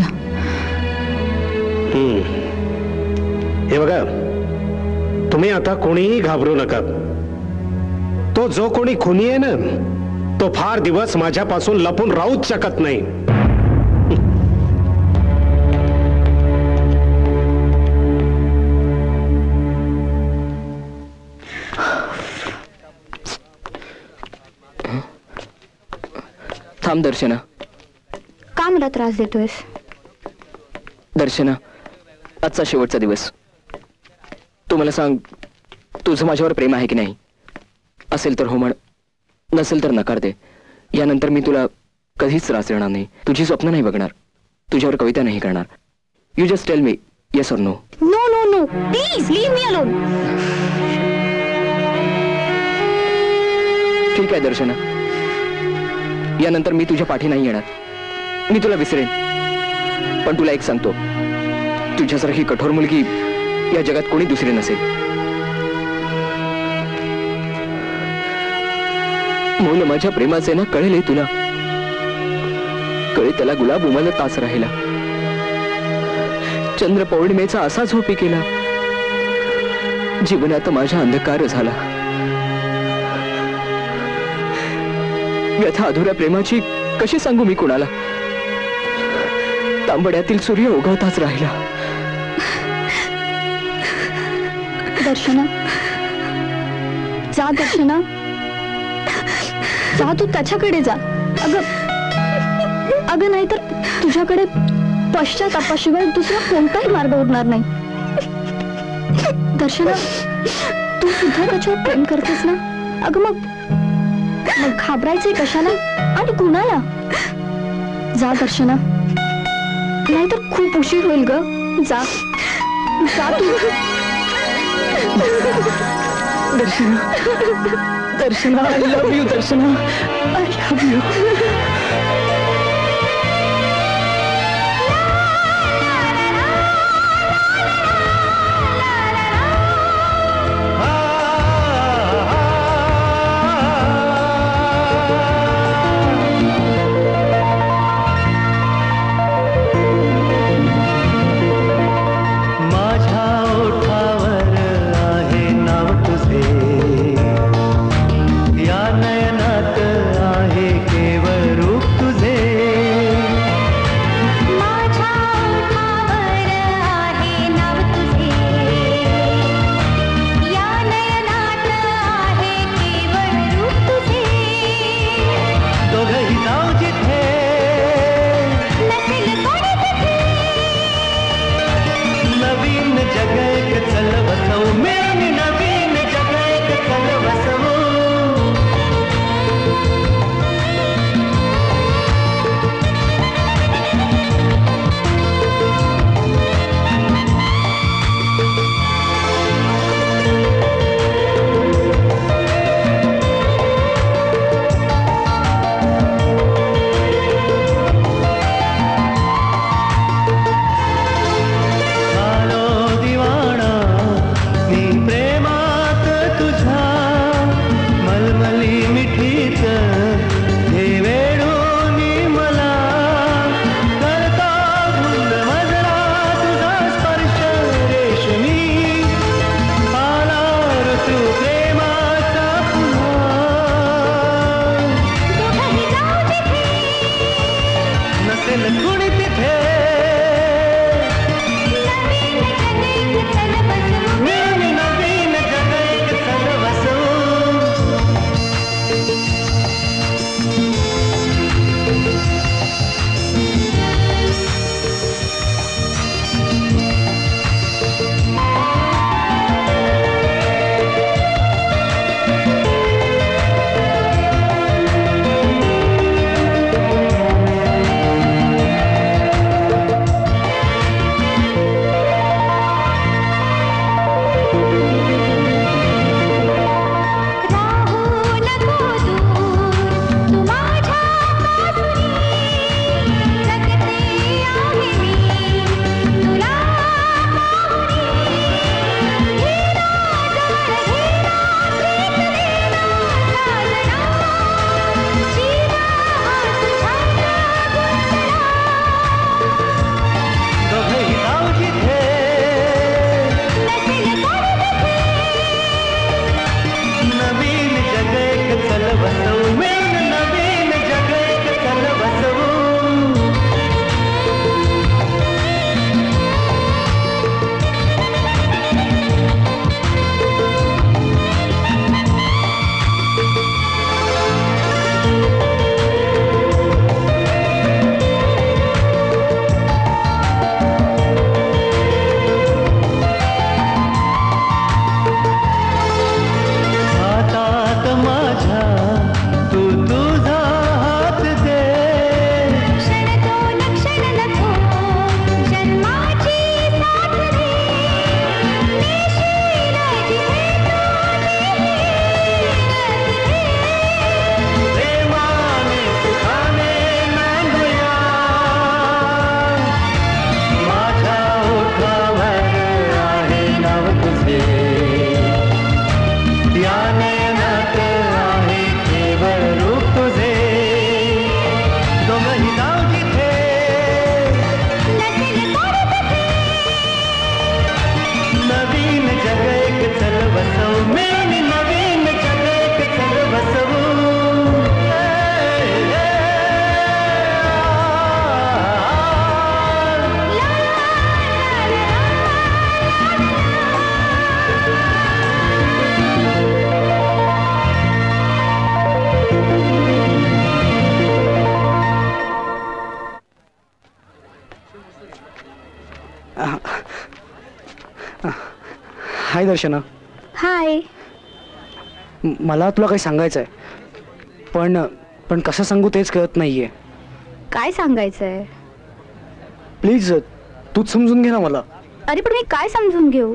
E: हे बघा, तुम्ही आता कोणीही घाबरू नका. तो जो कोणी खुनी आहे ना, तो फार दिवस माझ्यापासून लपून राहूच शकत नाही.
J: थांब दर्शना.
H: का मला त्रास देतोयस?
J: दर्शना, आजचा शेवटचा दिवस. तू मला सांग, तुझं माझ्यावर प्रेम आहे की नाही? असेल तर हो म्हण, नसेल तर नकार दे. यानंतर मी तुला कधीच त्रास देणार नाही. तुझी स्वप्न नाही बघणार, तुझ्यावर कविता नाही करणार. You just tell me yes और no.
H: No no no, please leave me alone.
J: ठीक आहे दर्शना, यानंतर मी तुझ्या पाठी नाही येणार. मी तुला विसरेन, पण तुला एक सांगतो, तुझ्यासारखी कठोर मुलगी या जगात कोणी दुसरी नसेल. मोल माझ्या प्रेमाचे ना कळेल तुला, कळे त्याला गुलाब उमल तास राहिला. चंद्र पौर्णिमेचा असा झोपी केला, जीवनात माझ्या अंधकार झाला. व्यथा अधुऱ्या प्रेमाची कशी सांगू मी कुणाला, तांबड्यातील सूर्य उगवताच राहिला.
H: दर्शना, जा दर्शना, जा तू त्याच्याकडे जा. अगं अगं नाही तर तुझ्याकडे पश्चातापाशिवाय दुसरा कोणताही मार्ग उरणार नाही. दर्शना, तू सुद्धा त्याच्यावर प्रेम करतेस ना? अगं मग मग घाबरायचे कशाला आणि कुणाला? जा दर्शना, नाहीतर खूप उशीर होईल ग. जा जा तू.
J: Darshana, Darshana, I love you. Darshana, I love you.
B: कहीं जाऊंगी थे नवीन जगह के चल बसव मी नवीन जगह के चल बसव
N: हाय दर्शना.
H: हाय.
N: मला तुला काही सांगायचं आहे पण पण कसं सांगू तेच कळत नाहीये.
H: काय सांगायचंय?
N: प्लीज तूच समजून घे ना मला.
H: अरे पण मी काय समजून घेऊ?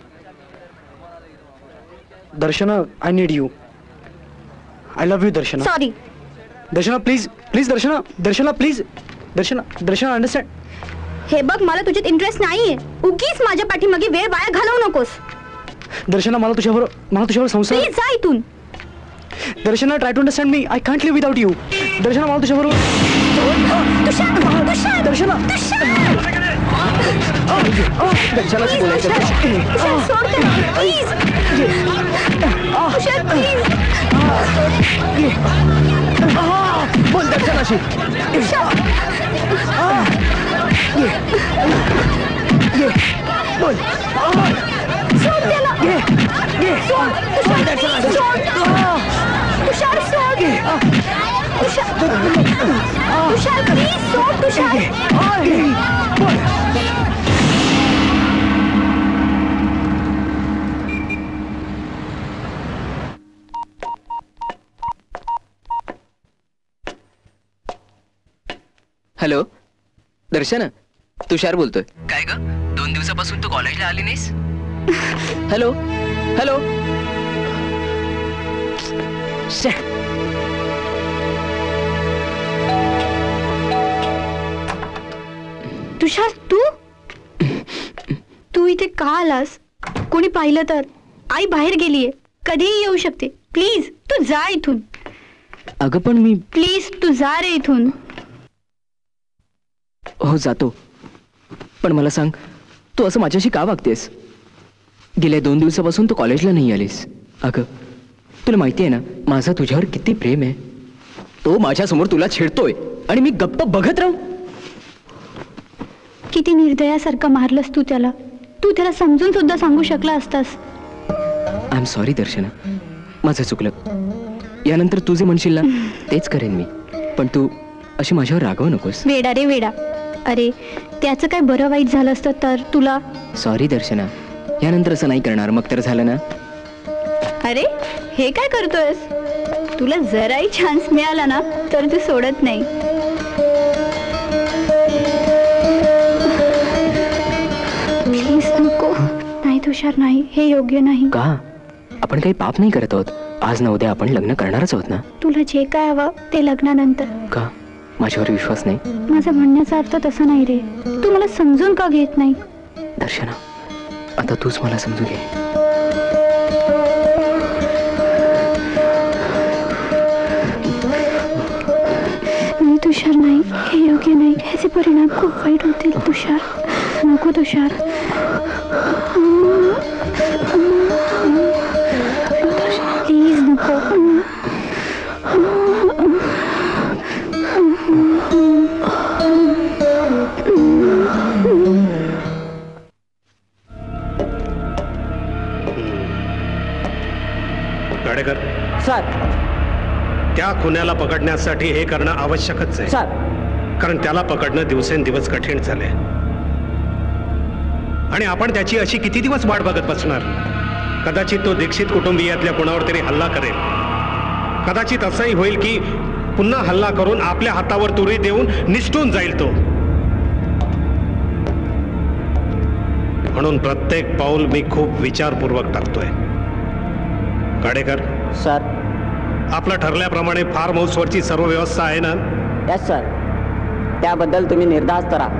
N: Darshana I need you. I love you Darshana.
H: Sorry
N: Darshana please please Darshana Darshana please Darshana Darshana understand.
H: हे बघ मला तुझ्यात इंटरेस्ट नाहीये. उगीच माझ्या पाठीमागे वेळ वाया घालवू नकोस.
N: दर्शना मला तुझ्यावर मला तुझ्यावर संसार.
H: प्लीज जा इथून.
N: Darshana try to understand me. I can't live without you. Darshana मला तुझ्यावर.
H: तुषार तुषार
N: दर्शना दर्शनाशी बोलायचं.
H: सोड त्याला प्लीज. तुषार प्लीज
N: बोल दर्शनाशी. बोल
H: सोड त्याला. सोड तुषार तुषार सोड. तुषार तुषार प्लीज सोड तुषार.
J: हॅलो दर्शना, तुषार बोलतोय. काय ग दोन दिवसापासून तू कॉलेजला आली नाहीस? Hello hello.
H: तुषार तू तू इथे का आलास? कोणी पाहिलं तर? आई बाहेर गेलीये, कधीही येऊ शकते. प्लीज तू जा इथून.
J: अगं पण मी.
H: प्लीज तू जा रे इथून.
J: हो जातो, पण मला सांग तू असं माझ्याशी का वागतेस? गेल्या दोन दिवसापासून तू कॉलेजला नाही आलीस. अगं तुला माहिती आहे ना माझा तुझ्यावर किती प्रेम आहे. तो माझ्यासमोर तुला छेडतोय आणि मी गप्प बघत राहू?
H: किती निर्दयासारखं मारलंस तू त्याला. तू त्याला समजून सुद्धा सांगू शकला असतास.
J: आय एम सॉरी दर्शना, माझं चुकलं. यानंतर तू जे म्हणशील ना तेच करेन मी, पण तू अशी माझ्यावर रागवू नकोस.
H: वेडा रे वेडा. अरे त्याचं काय बरं वाईट झालं असतं तर तुला.
J: सॉरी दर्शना, यानंतर असं नाही करणार. मग तर झालं ना.
H: अरे हे काय करतोयस? तुला जराही चान्स मिळाला ना तर तू सोडत नाही. प्लीज नको. नाही तुषार नाही, हे योग्य नाही.
J: का? आपण काही पाप नाही करत आहोत. आज ना उद्या आपण लग्न करणारच आहोत ना.
H: तुला जे काय हवं ते लग्नानंतर.
J: का? माझ्यावर विश्वास नाही?
H: माझा म्हणण्याचा अर्थ तसा नाही रे. तू मला समजून का घेत नाही?
J: दर्शना आता तूच मला समजू घे.
H: नाही तुषार नाही, हे योग्य नाही. ह्याचे परिणाम खूप वाईट होतील. तुषार नको. तुषार प्लीज नको.
L: गाडेकर
N: सर,
L: त्या खुन्याला पकडण्यासाठी हे करणं आवश्यकच आहे
N: सर.
L: कारण त्याला पकडणं दिवसेंदिवस कठीण झाले आणि आपण त्याची अशी किती दिवस वाट बघत बसणार? कदाचित तो दीक्षित कुटुंबियातल्या कोणावर तरी हल्ला करेल. कदाचित असंही होईल की पुन्हा हल्ला करून आपल्या हातावर तुरी देऊन निसटून जाईल तो. म्हणून प्रत्येक पाऊल मी खूप विचारपूर्वक टाकतोय. गाडेकर
N: सर,
L: आपलं ठरल्याप्रमाणे फार्म हाऊसवरची सर्व व्यवस्था आहे ना?
N: Yes sir. त्याबद्दल तुम्ही निर्धास्त राहा.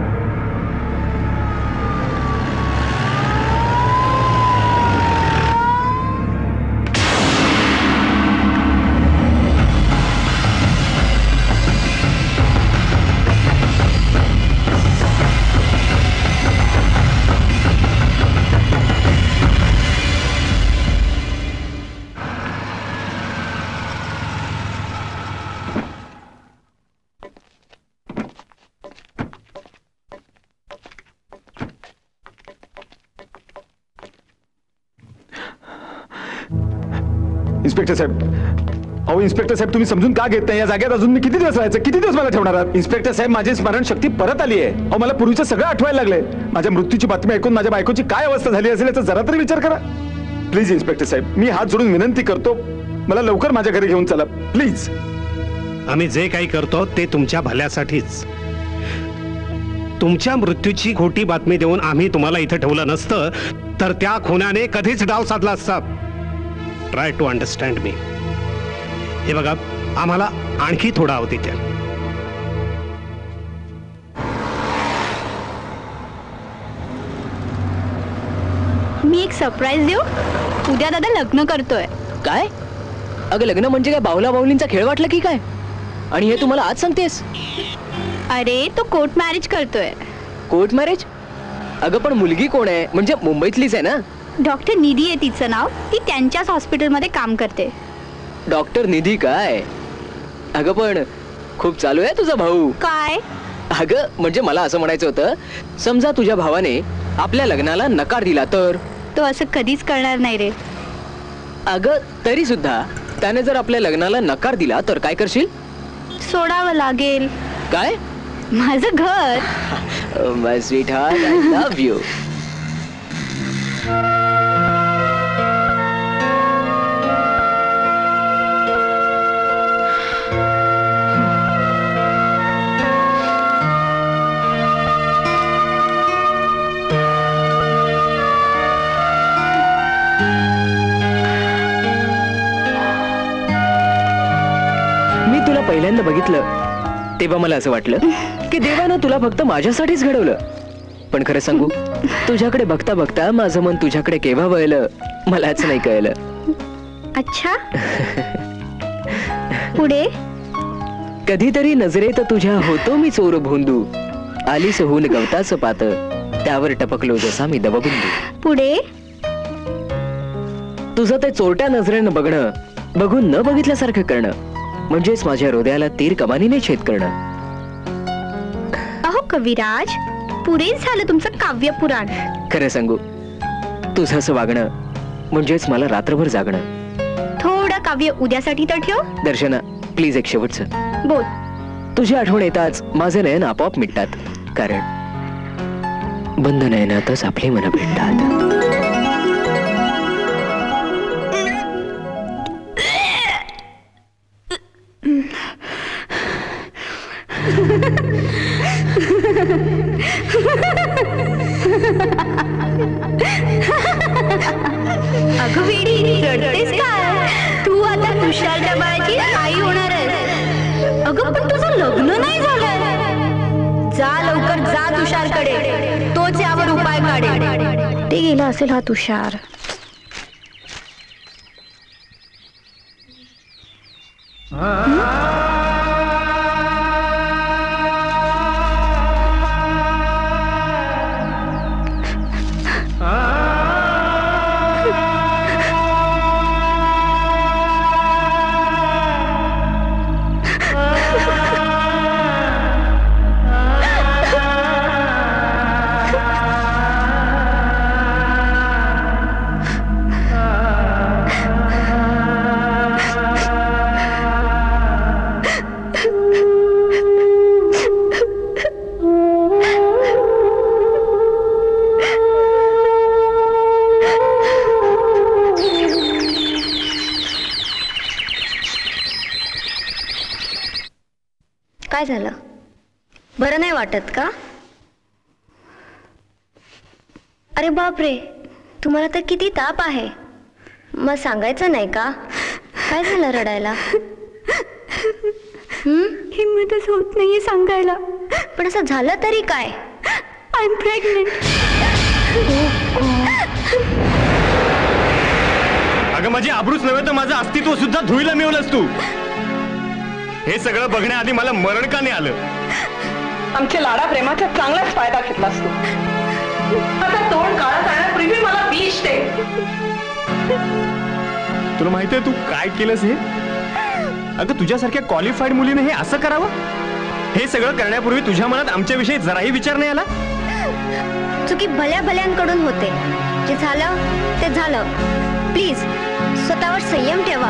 C: इन्स्पेक्टर साहेब, अहो इन्स्पेक्टर साहेब, तुम्ही समजून का घेत नाही? या जागेत अजून मी किती दिवस राहायचं? किती दिवस मला ठेवणार आहात? इन्स्पेक्टर साहेब, माझी स्मरणशक्ती परत आली आहे. अहो मला पूर्वीचं सगळं आठवायला लागलंय. माझ्या मृत्यूची बातमी ऐकून माझ्या बायकोची काय अवस्था झाली असेल याचा जरा तरी विचार करा. प्लीज इन्स्पेक्टर साहेब, मी हात जोडून विनंती करतो, मला लवकर माझ्या घरी घेऊन चला प्लीज.
L: आम्ही जे काही करतो ते तुमच्या भल्यासाठीच. तुमच्या मृत्यूची खोटी बातमी देऊन आम्ही तुम्हाला इथं ठेवलं नसतं तर त्या खुन्याने कधीच डाव साधला असता. Try to understand me. हे बघा, आम्हाला आणखी थोडा अवधी द्या.
H: मी एक सरप्राईज देऊ? उद्या दादा लग्न करतोय.
J: काय? अगं लग्न म्हणजे काय बावला बावलींचा खेळ वाटला की काय? आणि हे तुम्हाला आज सांगतेस?
H: अरे तो कोर्ट मॅरेज करतोय.
J: Court marriage? अगं पण मुलगी कोण आहे? म्हणजे मुंबईतलीच आहे ना?
H: डॉक्टर निधी आहे तिचं नाव. ती त्यांच्याच हॉस्पिटलमध्ये काम करते.
J: डॉक्टर निधी काय? अगं पण खूप चालू आहे तुझा भाऊ.
H: काय?
J: अगं म्हणजे मला असं म्हणायचं होतं, समजा तुझ्या भावाने आपल्या लग्नाला नकार दिला तर?
H: तो असं कधीच करणार नाही रे.
J: अगं तरी सुद्धा त्याने जर आपल्या लग्नाला नकार दिला तर काय करशील?
H: सोडावं लागेल.
J: काय?
H: माझं घर.
J: My sweetheart, I love you. पहिल्यांदा बघितलं तेव्हा मला असं वाटलं की देवानं तुला फक्त माझ्यासाठीच घडवलं. पण खरं सांगू, तुझ्याकडे बघता बघता माझं मन तुझ्याकडे केव्हा वळलं मलाच नाही कळलं.
H: अच्छा. पुढे?
J: कधीतरी नजरेत तुझ्या होतो मी चोर भोंदू, आलीस होऊन गवताचं पात, त्यावर टपकलो जसा मी दवबिंदू.
H: पुढे?
J: तुझं ते चोरट्या नजरेनं बघणं, बघून न बघितल्यासारखं करणं, म्हणजेच माझ्या हृदयाला तीर कमानीने छेद करणं.
H: अहो कविराज, पुरेच झालं तुमचं काव्य पुराण.
J: खरं सांगू, तुझं असं वागणं म्हणजेच मला रात्रभर जागणं.
H: थोडं काव्य उद्यासाठी तर ठेव.
J: दर्शना प्लीज एक शेवटचं
H: बोल.
J: तुझी आठवण येताच माझे नयन आपोआप मिटतात, कारण बंद नयनातच आपले मन भेटतात.
H: अगं वेडी, रडतेस काय? तू आता तुषार डबाळची आई होणार आहेस. अगं पण तुझं लग्न नाही झालं. जा लवकर, जा तुषारकडे, तोच यावर उपाय काढेल. ते गेला असेल हा तुषार. काय झालं? बरं नाही वाटत का? अरे बापरे, तुम्हाला तर किती ताप आहे. मग सांगायचं नाही का? काय झालं रडायला? हिम्मतच होत नाहीये सांगायला.
D: पण असं झालं तरी काय?
H: I am pregnant.
G: अगं माझी आबरूच नव्हे तर माझं अस्तित्व सुद्धा धुईला मिळवलंस तू. हे सगळं बघण्याआधी मला मरण का नाही आलं?
M: आमच्या लाडा प्रेमाचा चांगलाच फायदा घेतलास तू. आता तोंड काळा जाण्यापूर्वी मला विष दे.
G: तुला माहितीये तू काय केलंस हे? अगं तुझ्यासारख्या क्वालिफाईड मुलीने हे असं करावं? हे सगळं करण्यापूर्वी तुझ्या मनात आमच्याविषयी जराही विचार नाही आला?
D: चुकी भल्या भल्यांकडून होते. जे झालं ते झालं. प्लीज
H: स्वतःवर संयम ठेवा.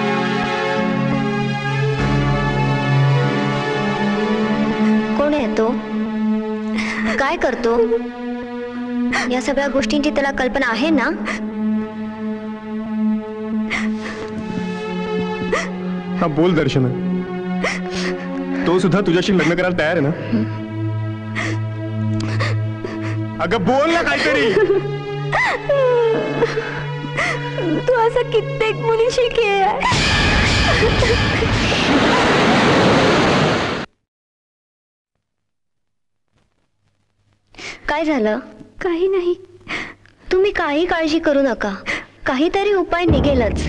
H: कोण आहे तो? काय करतो? या सगळ्या गोष्टींची त्याला कल्पना आहे ना?
G: हा बोल दर्शना, तो सुद्धा तुझ्याशी लग्न करायला तयार आहे ना? अगं बोल ना काहीतरी.
H: तू असं कित्येक मुलीशी खेळ. काय झालं? काही नाही. तुम्ही काही काळजी करू नका, काहीतरी उपाय निघेलच.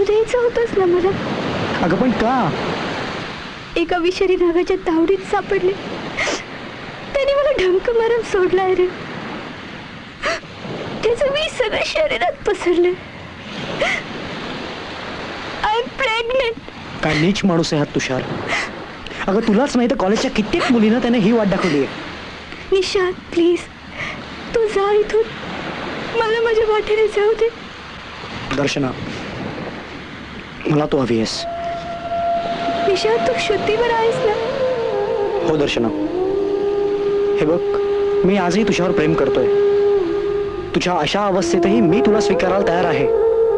H: द्यायचं होतंच ना मला.
N: अगं पण का?
H: एका विषारी नागाच्या तावडीत सापडले, त्याने मला ढमक मारून सोडलाय रे. त्याचं मी सगळ्या शरीरात पसरले. I am pregnant.
N: काय नीच माणूस आहे हा तुषार. अगं तुलाच नाही तर कॉलेजच्या कित्येक मुलींना त्याने ही वाट दाखवली आहे.
H: निशांत प्लीज तू जा इथून, मला माझ्या वाटेने जाऊ दे.
N: दर्शना मला तू हवी आहेस.
H: निशांत तू शुद्धीवर आहेस ना?
N: हो दर्शना, हे बघ मी आजही तुझ्यावर प्रेम करतोय. तुझ्या अशा अवस्थेतही मी तुला स्वीकारायला तयार आहे.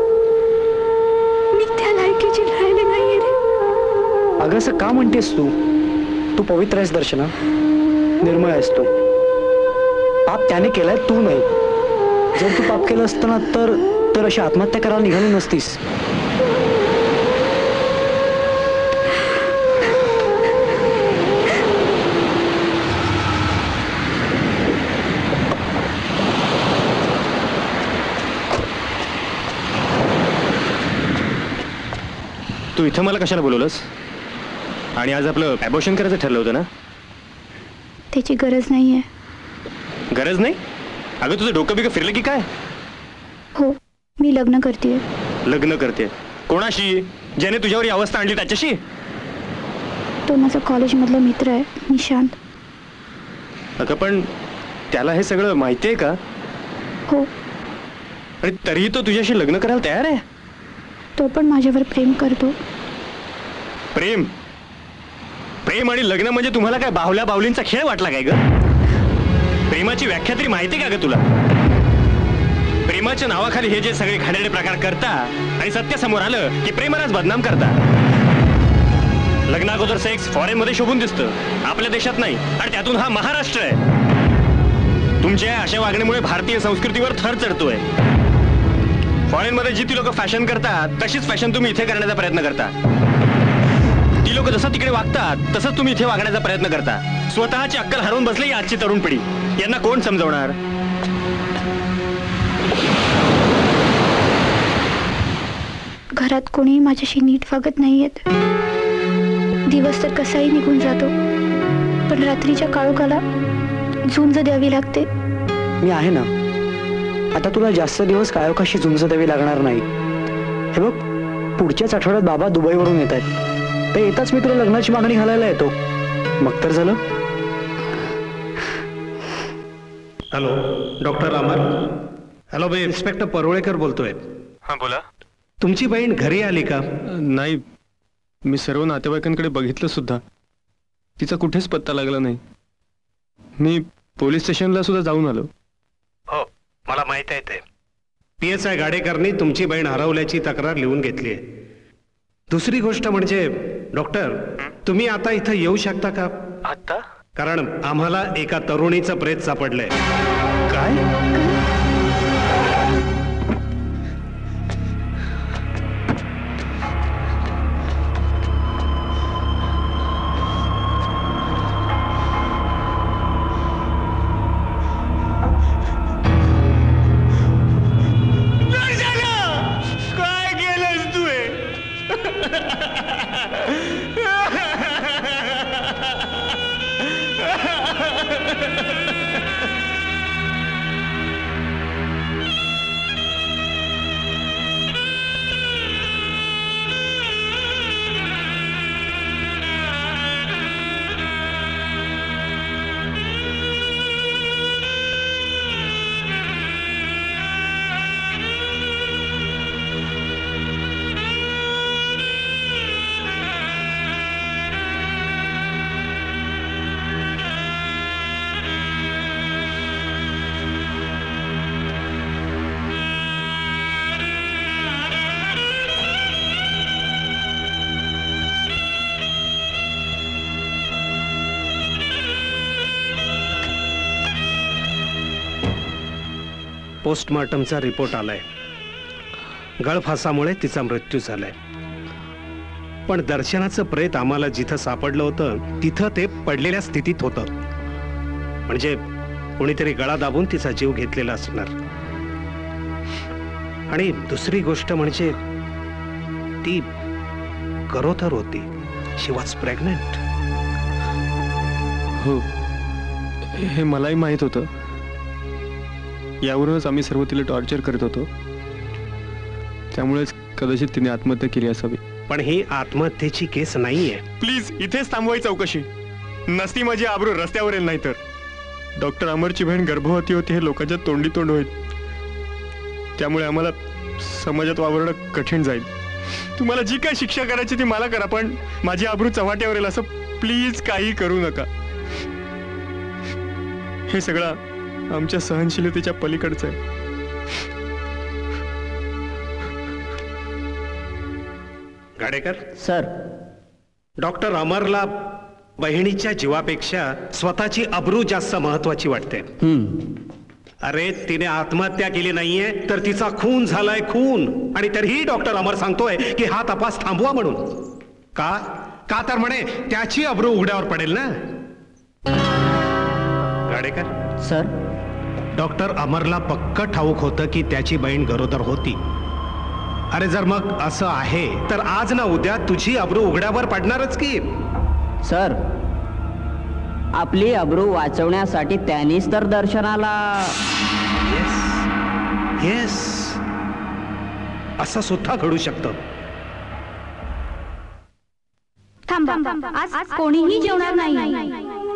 H: मी त्या लायकीची राहिले नाहीये रे.
N: अगं असं का म्हणतेस तू? तू पवित्र आहेस दर्शना, निर्मळ आहेस तू. पाप त्याने केलाय तू नाही. जर तू पाप केलं असतं ना तर तर अशी आत्महत्या करायला निघाली नसतीस.
G: तू इथं मला कशाला बोलवलंस? आणि आज आपलं ॲबॉर्शन करायचं ठरलं होतं ना?
H: त्याची गरज नाहीये.
G: गरज नाही? अगं तुझं डोकं बिकं फिरलं की काय?
H: हो मी लग्न करतेय.
G: लग्न करते? कोणाशी? ज्याने तुझ्यावर ही अवस्था आणली त्याच्याशी?
H: तो माझा कॉलेजमधला मित्र आहे निशांत.
G: अगं पण त्याला हे सगळं माहिती आहे का?
H: हो.
G: आणि तरीही तो तुझ्याशी लग्न करायला तयार आहे?
H: तो पण माझ्यावर प्रेम करतो.
G: प्रेम? प्रेम आणि लग्न म्हणजे तुम्हाला काय बाहुल्या बाहुलींचा खेळ वाटला काय ग? प्रेमाची व्याख्या तरी माहिती का ग तुला? प्रेमाच्या नावाखाली हे जे सगळे घाणेरडे प्रकार करता आणि सत्य समोर आलं की प्रेमालाच बदनाम करता. लग्नाअगोदर सेक्स फॉरेन मध्ये शोभून दिसतं, आपल्या देशात नाही. आणि त्यातून हा महाराष्ट्र आहे. तुमच्या अशा वागण्यामुळे भारतीय संस्कृतीवर थर चढतोय. फॉरेन मध्ये जी ती लोक फॅशन करतात तशीच फॅशन तुम्ही इथे करण्याचा प्रयत्न करता. ती लोक जसं तिकडे वागतात तसंच तुम्ही इथे वागण्याचा प्रयत्न करता. स्वतःची अक्कल हरवून बसली आजची तरुण पिढी. यांना कोण समजवणार?
H: घरात कोणीही माझ्याशी नीट वागत नाहीयेत. दिवस तर कसाही निघून जातो, पण रात्रीच्या काळोखाला झुंज द्यावी लागते.
N: मी आहे ना, आता तुला जास्त दिवस काळोखाशी झुंज द्यावी लागणार नाही. हे बघ पुढच्याच आठवड्यात बाबा दुबईवरून येत आहेत. ते येताच मी तुला लग्नाची मागणी घालायला येतो. मग तर झालं.
L: Hello doctor Amar. हॅलो मी इन्स्पेक्टर परोळेकर बोलतोय.
G: हां बोला.
L: तुमची बहीण घरी आली का?
G: नाही, मी सर्व नातेवाईकांकडे बघितलं सुद्धा, तिचा कुठेच पत्ता लागला नाही. मी पोलीस स्टेशनला सुद्धा जाऊन आलो.
L: हो मला माहित आहे ते. पी एस आय गाडेकरनी तुमची बहीण हरवल्याची तक्रार लिहून घेतली आहे. दुसरी गोष्ट म्हणजे डॉक्टर तुम्ही आता इथं येऊ शकता का?
G: आता?
L: कारण आम्हाला एका तरुणीचं प्रेत सापडलंय.
G: काय?
L: पोस्टमॉर्टमचा रिपोर्ट आलाय. गळफासामुळे तिचा मृत्यू झालाय. पण दर्शनाचं प्रेत आम्हाला जिथं सापडलं होतं तिथं ते पडलेल्या स्थितीत होतं. म्हणजे कोणीतरी गळा दाबून तिचा जीव घेतलेला असणार. आणि दुसरी गोष्ट म्हणजे ती गरोदर होती. She was pregnant.
G: हो, हे मलाही माहित होतं. यावरूनच आम्ही सर्व तिला टॉर्चर करत होतो. त्यामुळेच कदाचित तिने आत्महत्या केली असावी.
L: पण ही आत्महत्येची केस नाहीये.
G: प्लीज इथेच थांबवाय चौकशी. नसती माझी आबरू रस्त्यावर येईल. नाही तर डॉक्टर अमरची बहीण गर्भवती होती हे लोकांच्या तोंडी तोंड होईल. त्यामुळे आम्हाला समाजात वावरणं कठीण जाईल. तुम्हाला जी काय शिक्षा करायची ती मला करा, पण माझी आबरू चव्हाट्यावर येईल असं प्लीज काही करू नका. हे सगळं आमच्या सहनशीलतेच्या पलीकडचं आहे.
L: गाडेकर
N: सर,
L: डॉक्टर अमरला बहिणीच्या जीवापेक्षा स्वतःची अब्रू जास्त महत्वाची वाटते. अरे तिने आत्महत्या केली नाहीये, तर तिचा खून झालाय, खून. आणि तरीही डॉक्टर अमर सांगतोय की हा तपास थांबवा म्हणून. का का तर म्हणे त्याची अब्रू उघड्यावर पडेल ना. गाडेकर
N: सर,
L: डॉक्टर अमरला पक्क ठाऊक होतं की त्याची बहीण गरोदर होती. अरे जर मग असं आहे तर आज ना उद्या तुझी अब्रू उघड्यावर पडणारच की.
O: सर, आपली अब्रू वाचवण्यासाठी त्यांनीच तर दर्शनाला.
L: येस येस, असं सुद्धा घडू शकतं.
H: थांबा, आज कोणीही जेवणार नाही.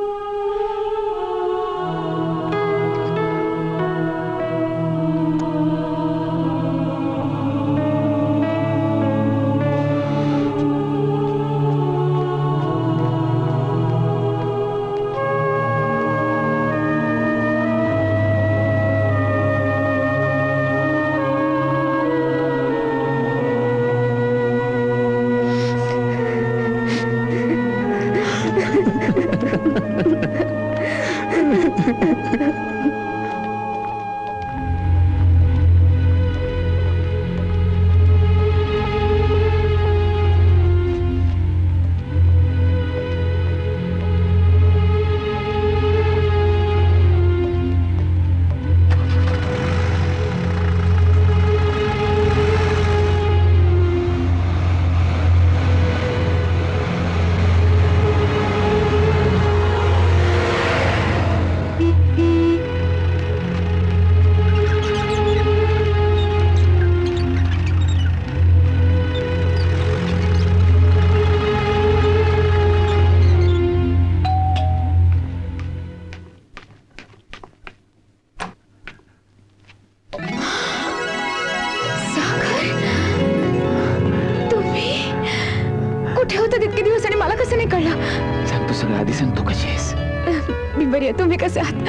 K: तुम्ही कसे आहात?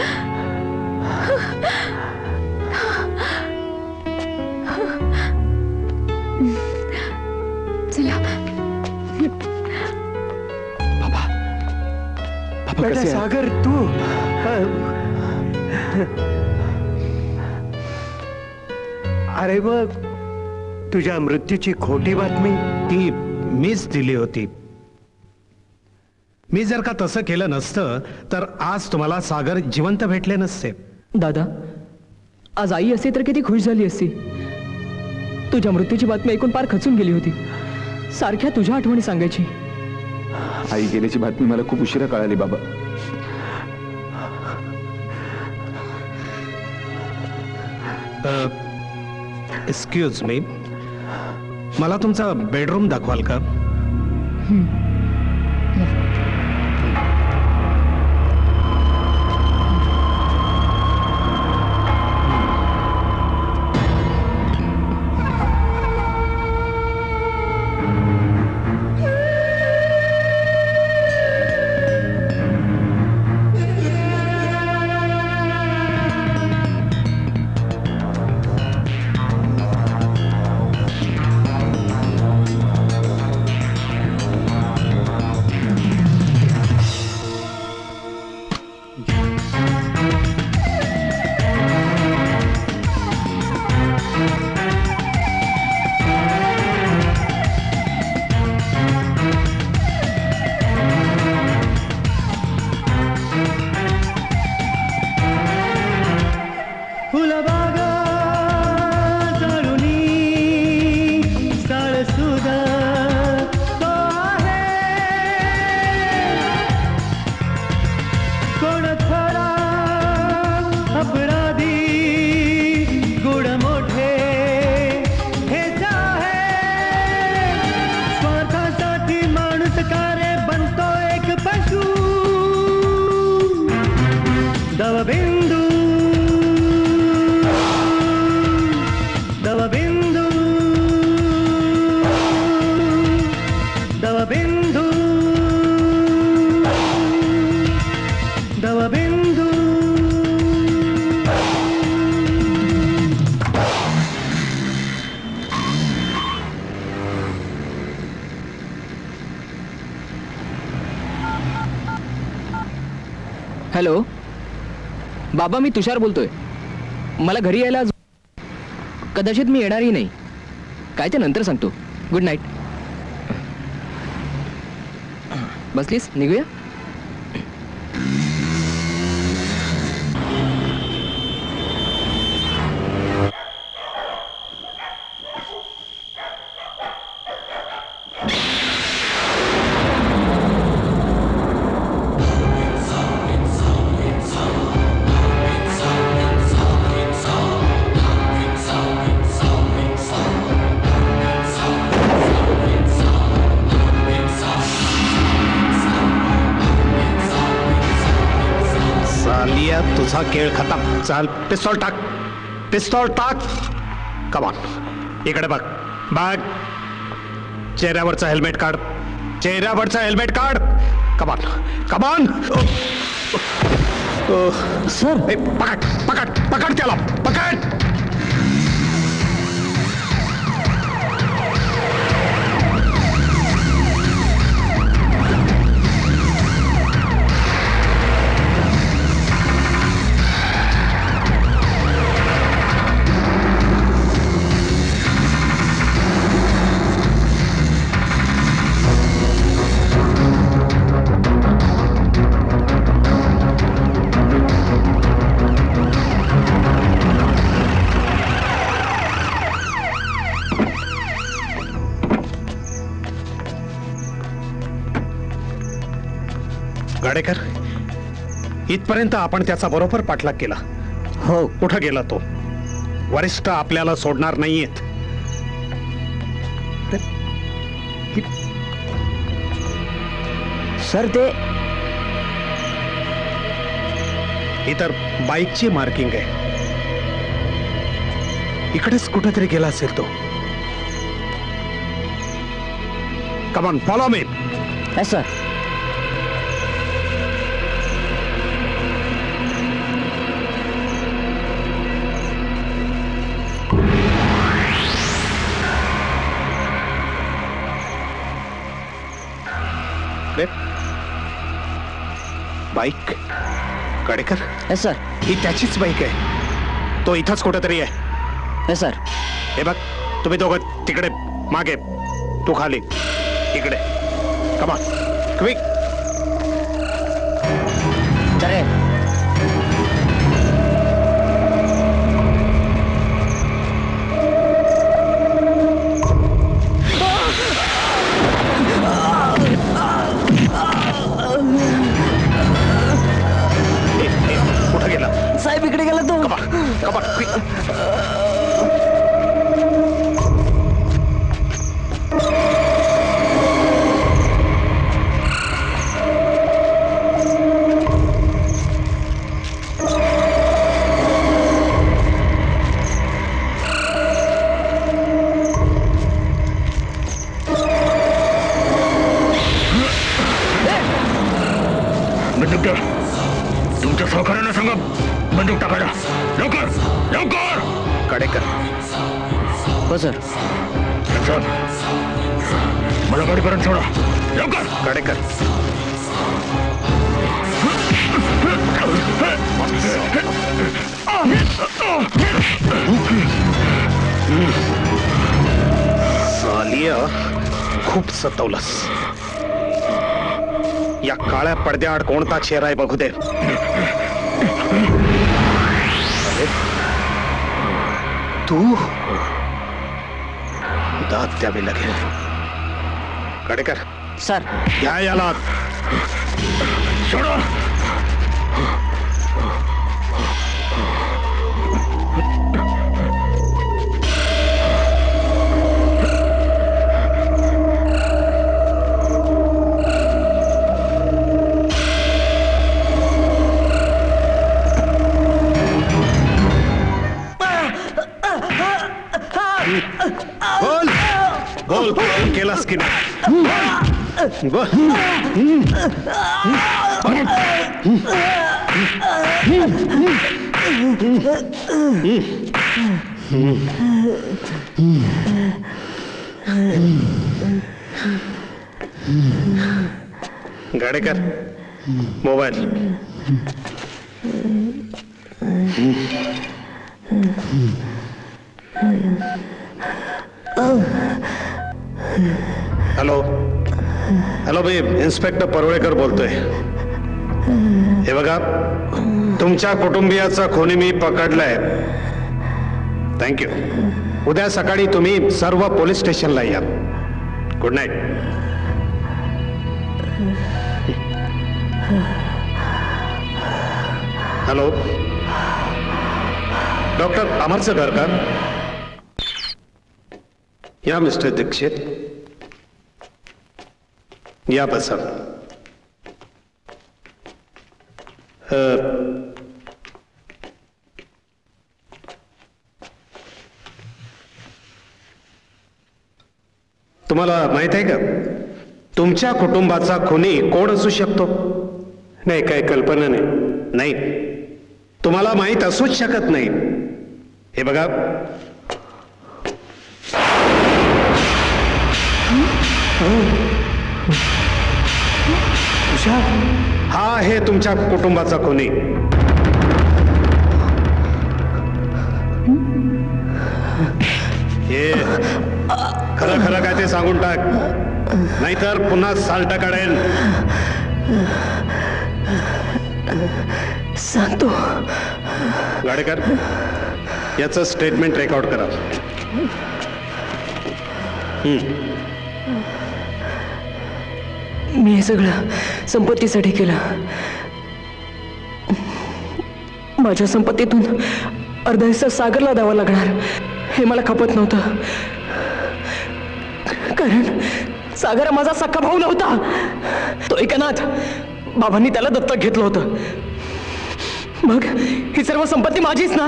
K: चला
C: बाबा, बाबा कसे
E: सागर तू. अरे मग तुझ्या मृत्यूची खोटी बातमी
L: ती मीच दिली होती. मी जर का तसं केलं नसतं तर आज तुम्हाला सागर जिवंत भेटले नसते.
J: दादा, आज आई असते तर किती खुश झाली असती. तुझ्या मृत्यूची बातमी ऐकून पार खचून गेली होती. सारख्या तुझ्या आठवणी सांगायची.
C: आई गेल्याची बातमी मला खूप उशिरा कळाली बाबा.
L: एक्सक्यूज मी, मला तुमचा बेडरूम दाखवाल का?
J: हॅलो बाबा, मी तुषार बोलतोय. मला घरी यायला आज कदाचित मी येणारही नाही. काय ते नंतर सांगतो. Good night. बसलीस, निघूया.
L: तुझा खेळ खतम. चाल, पिस्तॉल टाक, पिस्तॉल टाक. कमॉन, इकडे बघ, बघ. चेहऱ्यावरचा हेल्मेट काढ, चेहऱ्यावरचा हेल्मेट काढ. Come on, come on.
N: सर,
L: पकड, पकड, पकड त्याला, पकड. गाडेकर, इथपर्यंत आपण त्याचा बरोबर पाठलाग केला.
N: हो.
L: कुठं गेला तो? वरिष्ठ आपल्याला सोडणार नाहीयेत.
N: सर, ते
L: इतर बाईकची मार्किंग आहे. इकडेच कुठेतरी गेला असेल तो. Come on, follow me.
N: Yes sir.
L: Bike Gadekar.
N: Yes sir.
L: ही त्याचीच बाईक आहे. तो इथंच कुठेतरी आहे.
N: Yes sir.
L: हे बघ, तुम्ही दोघं तिकडे मागे, तू खाली इकडे. कमा क्विक. कुठं गेला
N: साहेब? इकडे गेला तो.
L: कमा कमा क्विक.
P: तुमच्या सहकार्यानं सांगा बंदूक टाकायला. लवकर लवकर.
L: गाडेकर.
N: हो सर.
P: सर, मला गाडीपर्यंत सोडा लवकर.
L: गाडेकर. सालिया, खूप सतवलंस. या काळ्या पडद्याआड कोणता चेहरा आहे बघू दे. तू दात द्यावी लागेल. गाडेकर.
N: सर.
L: या याला
P: सोडा.
L: बोल बोल बोल केलास की नाही? बोल. गाडेकर, मोबाईल हॅलो हॅलो मी इन्स्पेक्टर परोळेकर बोलतोय. हे बघा, तुमच्या कुटुंबियाचा खोनी मी पकडलाय. थँक्यू. उद्या सकाळी तुम्ही सर्व पोलीस स्टेशनला या. Good night. हॅलो, डॉक्टर अमरचं घर का? या मिस्टर दीक्षित, या बसा. तुम्हाला माहित आहे का तुमच्या कुटुंबाचा खुनी कोण असू शकतो? नाही, काय कल्पना नाही. नाही, तुम्हाला माहित असूच शकत नाही. हे बघा, हा आहे तुमच्या कुटुंबाचा खुनी. हे खरं खरं काय ते सांगून टाक, नाहीतर पुन्हा साल्ट काढेन.
J: सांगतो.
L: गाडेकर, याचं स्टेटमेंट रेकॉर्ड करा.
J: मी हे सगळं संपत्तीसाठी केलं. माझ्या संपत्तीतून अर्धा हिस्सा सागरला द्यावा लागणार हे मला खपत नव्हतं, कारण सागर माझा सख्खा भाऊ नव्हता. तो एकनाथ बाबांनी त्याला दत्तक घेतलं होतं. मग ही सर्व संपत्ती माझीच ना.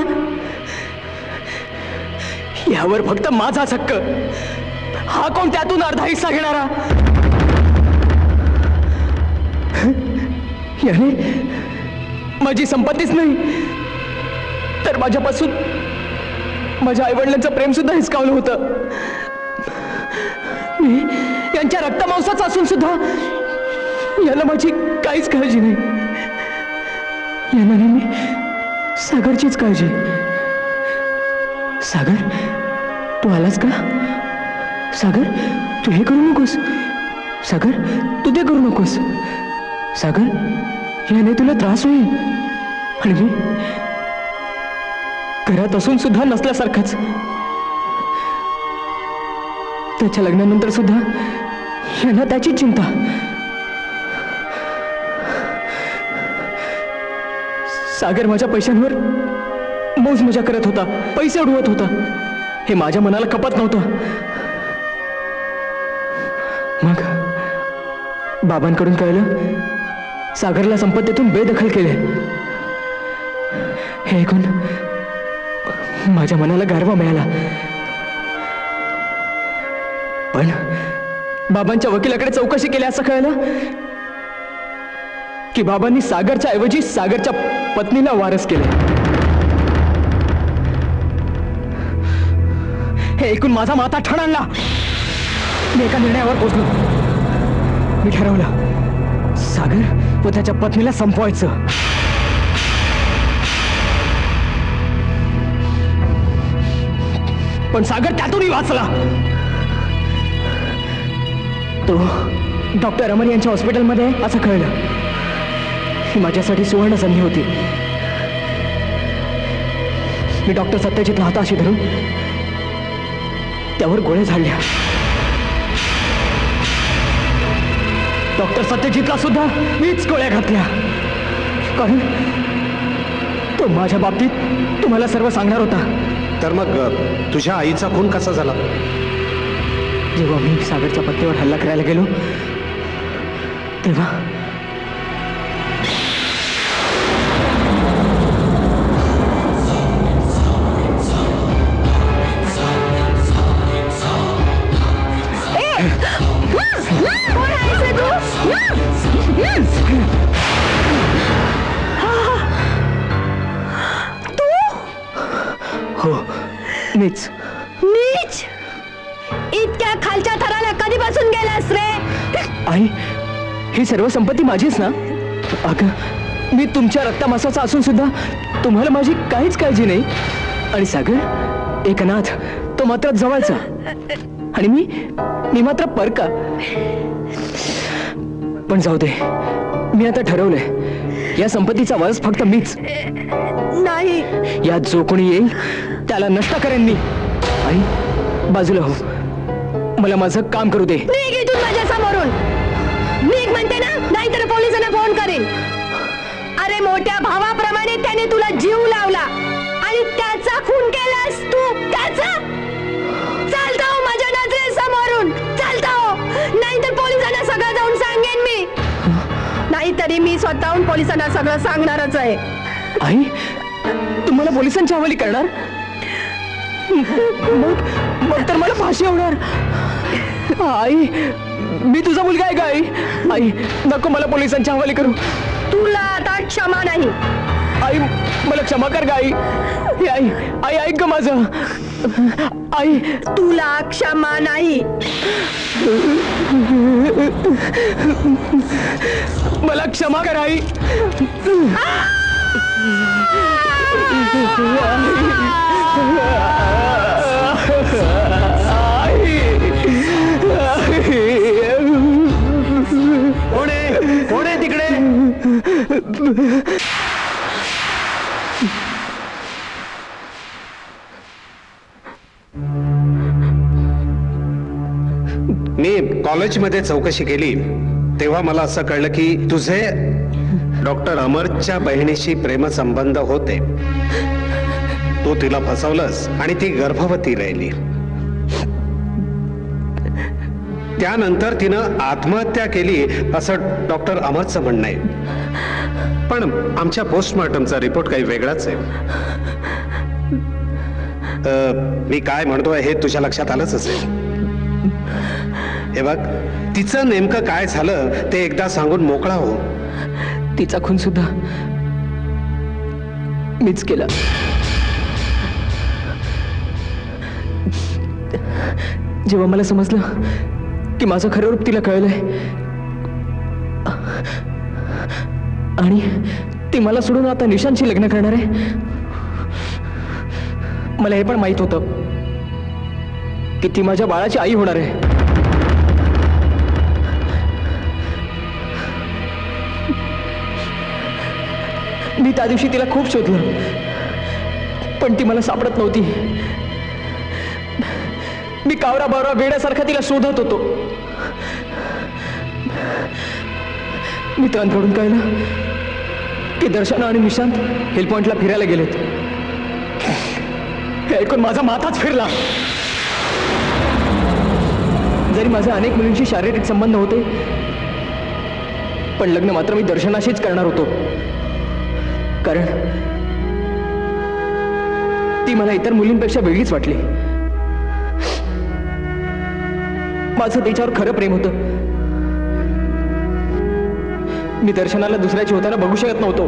J: यावर फक्त माझाच हक्क. हा कोण त्यातून अर्धा हिस्सा घेणारा? याने माझी संपत्तीच नाही तर माझ्यापासून माझ्या आईवडिलांचं प्रेम सुद्धा हिसकावलं होतं. मी यांच्या रक्तमांसाचा असून सुद्धा याला माझी काहीच काळजी नाही. यांना मी सागरचीच काळजी. सागर, तू आलास का? सागर, तू हे करू नकोस. सागर, तू ते करू नकोस. सागर, याने तुला त्रास होईल. आणि मी घरात असून सुद्धा नसल्यासारखंच. त्याच्या लग्नानंतर सुद्धा यांना त्याची चिंता. सागर माझ्या पैशांवर मौज मजा करत होता, पैसे उडवत होता. हे माझ्या मनाला खपत नव्हतं. मग बाबांकडून कळलं सागरला संपत्तीतून बेदखल केले. हे ऐकून माझ्या मनाला गारवा मिळाला. पण बाबांच्या वकिलाकडे चौकशी केली असं कळलं की बाबांनी सागरच्या ऐवजी सागरच्या पत्नीला वारस केले. हे ऐकून माझा माथा ठणकला. मी एका निर्णयावर पोहोचलो. मी ठरवलं सागर व त्याच्या पत्नीला संपवायचं. पण सागर त्यातूनही वाचला. तो डॉक्टर अमर यांच्या हॉस्पिटलमध्ये असं कळलं. ही माझ्यासाठी सुवर्ण संधी होती. मी डॉक्टर सत्यजितला हाताशी धरून त्यावर गोळ्या झाडल्या. डॉक्टर सत्यजितला सुद्धा मीच गोळ्या घातल्या, कारण तो माझ्या बाबतीत तुम्हाला सर्व सांगणार होता.
L: तर मग तुझ्या आईचा खून कसा झाला?
J: जेव्हा मी सागरच्या पत्नीवर हल्ला करायला गेलो तेव्हा हो, मीच.
D: नीच, इतक्या खालच्या थराला कधीपासून गेलास रे?
J: आई, ही सर्व संपत्ती माझीच ना. अगं, मी तुमच्या रक्तामासाचा असून सुद्धा तुम्हाला माझी काहीच काळजी नाही. आणि सागर एक अनाथ, तो मात्र जवळचा, आणि मी मी मात्र परका. पण जाऊ दे, मी आता ठरवलंय या संपत्तीचा वारस फक्त मीच.
D: नाही,
J: यात जो कोणी येईल त्याला नष्ट करेन मी. आई बाजूला हो, मला माझं काम करू दे.
D: निघ इथून माझ्या समोरून. निघ म्हणते ना, नाहीतर पोलिसांना फोन करेन. अरे मोठ्या भावाप्रमाणे त्याने तुला जीव लावला आणि त्याचा खून केलास तू. त्याचा चालता हो माझ्या नजरे समोरून, चालता हो, नाहीतर पोलिसांना सगळं जाऊन सांगेन मी. नाहीतरी मी स्वतःहून पोलिसांना सगळं सांगणारच आहे.
J: आई तुम्हाला पोलिसांच्या हवाली करणार? मग मग तर मला फाशी होणार. आई मी तुझा मुलगा आहे का? आई आई नको मला पोलिसांच्या हवाली करू.
D: तुला आता क्षमा नाही.
J: आई मला क्षमा कर ग आई. आई आई ऐक ग माझं. आई
D: तुला क्षमा नाही.
J: मला क्षमा कर आई.
E: कोण आहे? कोण आहे तिकडे? मी कॉलेजमध्ये चौकशी केली तेव्हा मला असं कळलं की तुझे डॉक्टर अमरच्या बहिणीशी प्रेमसंबंध होते. तू तिला फसवलंस आणि ती गर्भवती राहिली. त्यानंतर तिनं आत्महत्या केली असं डॉक्टर अमरचं म्हणणं आहे. पण आमच्या पोस्टमॉर्टमचा रिपोर्ट काही वेगळाच आहे. मी काय म्हणतोय हे तुझ्या लक्षात आलंच असेल. हे बघ, तिचं नेमकं काय झालं ते एकदा सांगून मोकळा हो.
J: तिचा खून सुद्धा मीच केला. जेव्हा मला समजलं की माझं खरं रूप तिला कळलंय आणि ती मला सोडून आता निशांशी लग्न करणार आहे, मला हे पण माहित होतं की ती माझ्या बाळाची आई होणार आहे. मी त्या दिवशी तिला खूप शोधलं पण ती मला सापडत नव्हती. मी कावरा बावरा वेड्यासारखा तिला शोधत होतो. मित्रांकडून कळलं की दर्शना आणि निशांत हिल पॉइंटला फिरायला गेलेत. हे ऐकून माझा माथाच फिरला. जरी माझे अनेक मुलींशी शारीरिक संबंध होते पण लग्न मात्र मी दर्शनाशीच करणार होतो, कारण ती मला इतर मुलींपेक्षा वेगळीच वाटली. माझं तिच्यावर खरं प्रेम होतं. मी दर्शनाला दुसऱ्याची होताना बघू शकत नव्हतो.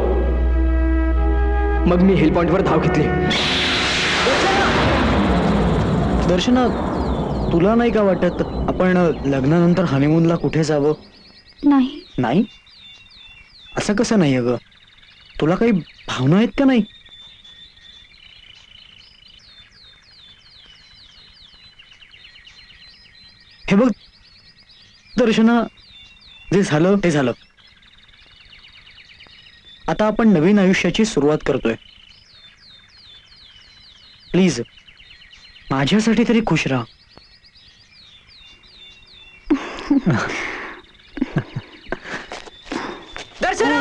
J: मग मी हिल पॉइंटवर धाव घेतली.
N: दर्शना, तुला नाही का वाटत आपण लग्नानंतर हनीमूनला कुठे जावं?
H: नाही.
N: नाही? असं कसं नाही अगं? तुला काही भावना आहेत का नाही? हे बघ दर्शना, जे झालं ते झालं. आता आपण नवीन आयुष्याची सुरुवात करतोय. प्लीज माझ्यासाठी तरी खुश राहा.
J: दर्शना,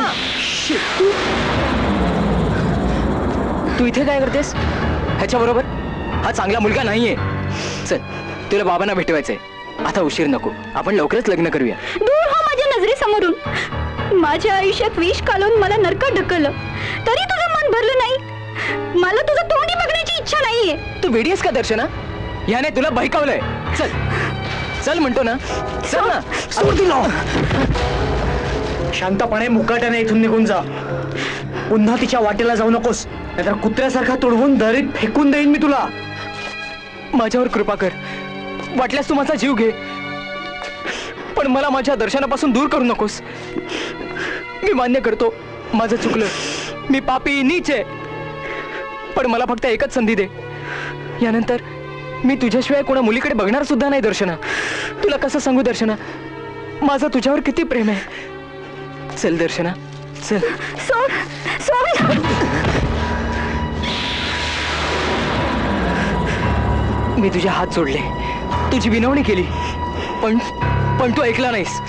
J: तू इथे काय करतेस? ह्याच्या बरोबर हा चांगला मुलगा नाहीये. चल, तुला बाबांना भेटवायचंय. आता उशीर नको, आपण लवकरच लग्न करूया.
H: दूर हो माझ्या नजरे समोरून. माझ्या आयुष्यात विष काढून मला नरकात ढकललं तरी तुझं मन भरलं नाही. मला तुझं तोंडी बघण्याची इच्छा नाहीये.
J: तू वेडीयस का दर्शना? याने तुला बहकावलंय. चल चल म्हणतो ना, चल ना.
N: सोड तिला. शांतपणे मुकाट्याने इथून निघून जा. पुन्हा तिच्या वाटेला जाऊ नकोस, नाहीतर कुत्र्यासारखा तुडवून दरीत फेकून देईन मी तुला.
J: माझ्यावर कृपा कर. वाटल्यास तू माझा जीव घे पण मला माझ्या दर्शनापासून दूर करू नकोस. मी मान्य करतो माझं चुकलं, मी पापी नीच आहे, पण मला फक्त एकच संधी दे. यानंतर मी तुझ्याशिवाय कोणा मुलीकडे बघणार सुद्धा नाही. दर्शना, तुला कसं सांगू दर्शना, माझं तुझ्यावर किती प्रेम आहे. चल दर्शना, चल.
H: सोड सोड.
J: मी तुझे हात जोडले, तुझी विनवणी केली, पण पण तू ऐकला नाहीस.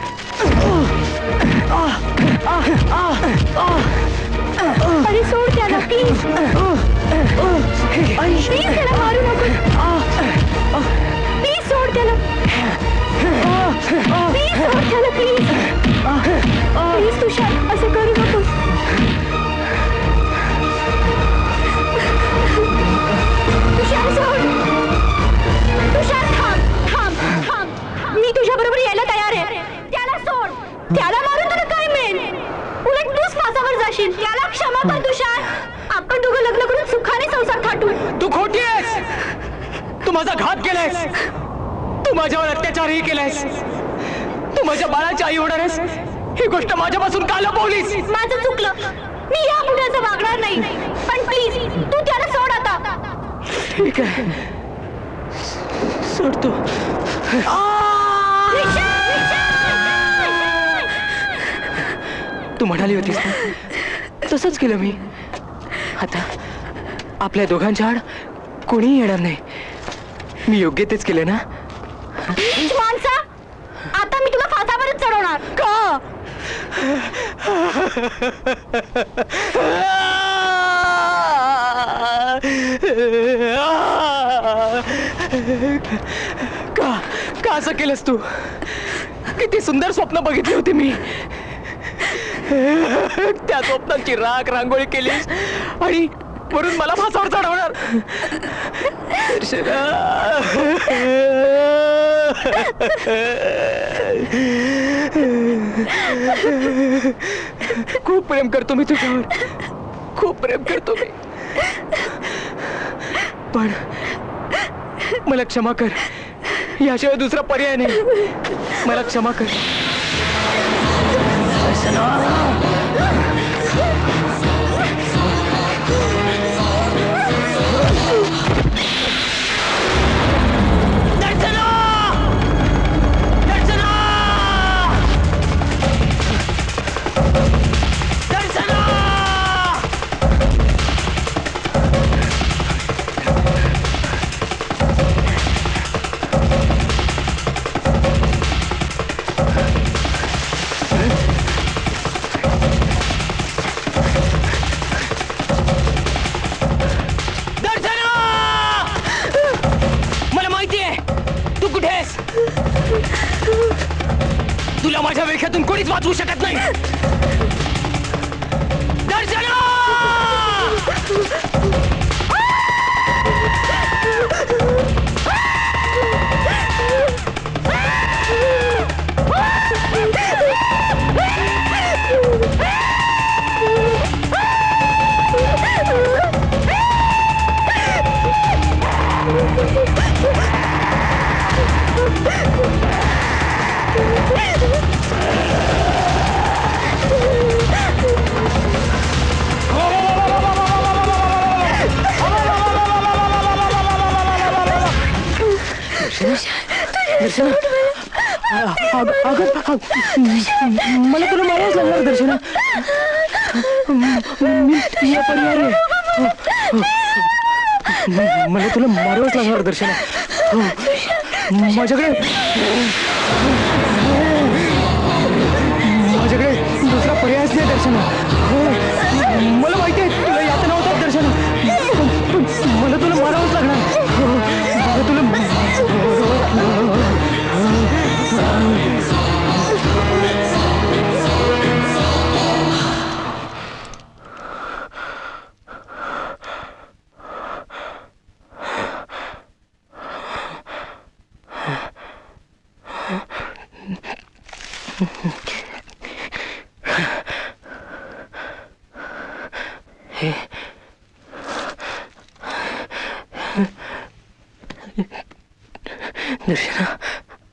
H: अरे सोड त्याला प्लीज. प्लीज त्याला मारू नको. प्लीज सोड त्याला. प्लीज सोड त्याला प्लीज. प्लीज तुषार, असं करू नकोस. तुषार सोड. तुषार थांब थांब थांब. मी तुझ्या बरोबर यायला तयार आहे. त्याला सोड. त्याला मारून तुला काय मिळेल? उलट तूच माझ्यावर जाशील. त्याला क्षमा कर तुषार. आपण दोघं लग्न करून सुखाने संसार थाटू.
J: तू खोटी आहेस. तू माझा घात केलायस. तू माझ्यावर अत्याचारही केलायस. तू माझ्या बाळाची आई होणार आहेस, ही गोष्ट माझ्यापासून का लपवलीस?
H: माझं चुकलं, मी या पुढे वागणार नाही. पण प्लीज तू त्याला सोड आता.
J: ठीक आहे, सोडतो. तू म्हणाली होतीस ना, तसंच केलं मी. आता आपल्या दोघांच्या आड कोणीही येणार नाही. मी योग्य तेच केलं ना.
H: माणसा, आता मी तुला फासावरच चढवणार.
J: का? का का असं केलंस तू? किती सुंदर स्वप्न बघितली होती मी. त्या स्वप्नांची राख रांगोळी केलीस आणि वरून मला फासावर चढवणार. खूप प्रेम करतो मी तुझ्यावर, खूप प्रेम करतो मी. पण मला क्षमा कर, याशिवाय दुसरा पर्याय नाही. मला क्षमा कर. तुला माझ्या वेख्यातून कोणीच वाचवू शकत नाही. दर्शना! मला तुला मारावंच लागणार दर्शना. मला तुला मारावंच लागणार दर्शना. माझ्याकडे माझ्याकडे दुसरा पर्यायच नाही दर्शना. मला माहिती आहे तुला यात नव्हतात दर्शना, मला तुला मारावंच लागणार. मला तुला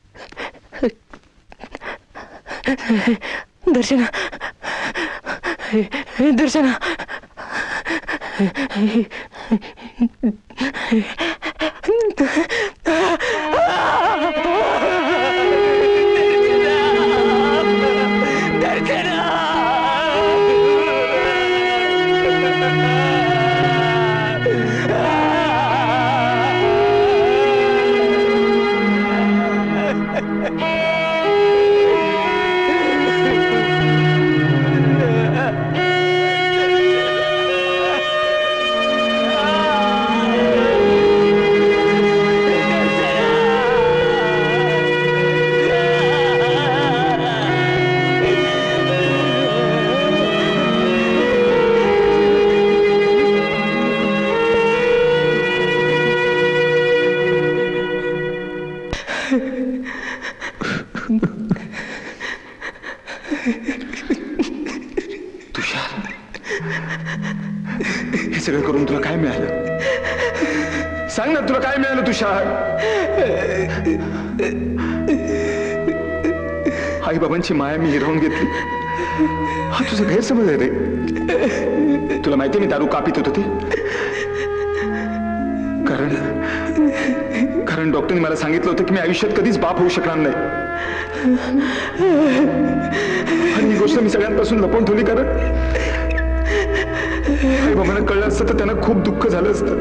J: दर्शना दर्शना दर्शना
C: सगळं करून तुला काय मिळालं? सांग ना, तुला काय मिळालं तुषार? आई बाबांची माया मी हिरावून घेतली, हा तुझा गैरसमज आहे रे. तुला माहिती मी दारू का पित होतो ते? कारण कारण डॉक्टरने मला सांगितलं होतं की मी आयुष्यात कधीच बाप होऊ शकणार नाही. आणि ही गोष्ट मी सगळ्यांपासून लपवून ठेवली, कारण आई बाबांना कळलं असतं तर त्यांना खूप दुःख झालं असतं.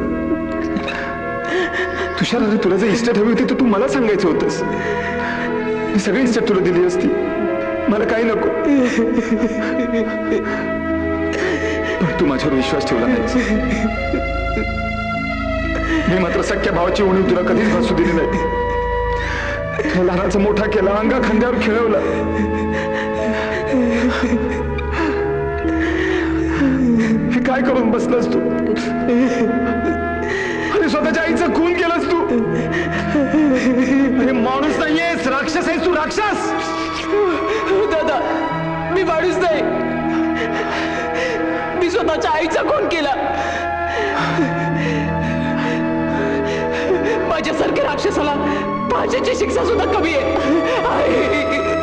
C: तुषार, अरे तुला जर इस्टेट हवी होती तर तू मला सांगायचं होतंस. मी सगळी इस्टेट तुला दिली असती, मला काही नको. पण तू माझ्यावर विश्वास ठेवला नाहीस. मी मात्र सख्या भावाची उणीव तुला कधीच भासू दिली नाही. तुला लहानाचा मोठा केला, अंगा खांद्यावर खेळवला. हे काय करून बसलास तू? अरे स्वतःच्या आईचं खून केलंस तू. अरे माणूस नाहीयेस, राक्षस आहेस तू, राक्षस.
J: दादा, मी माणूस नाही, मी स्वतःच्या आईचा खून केला. माझ्यासारख्या राक्षसाला फाशीची शिक्षा सुद्धा कमी आहे.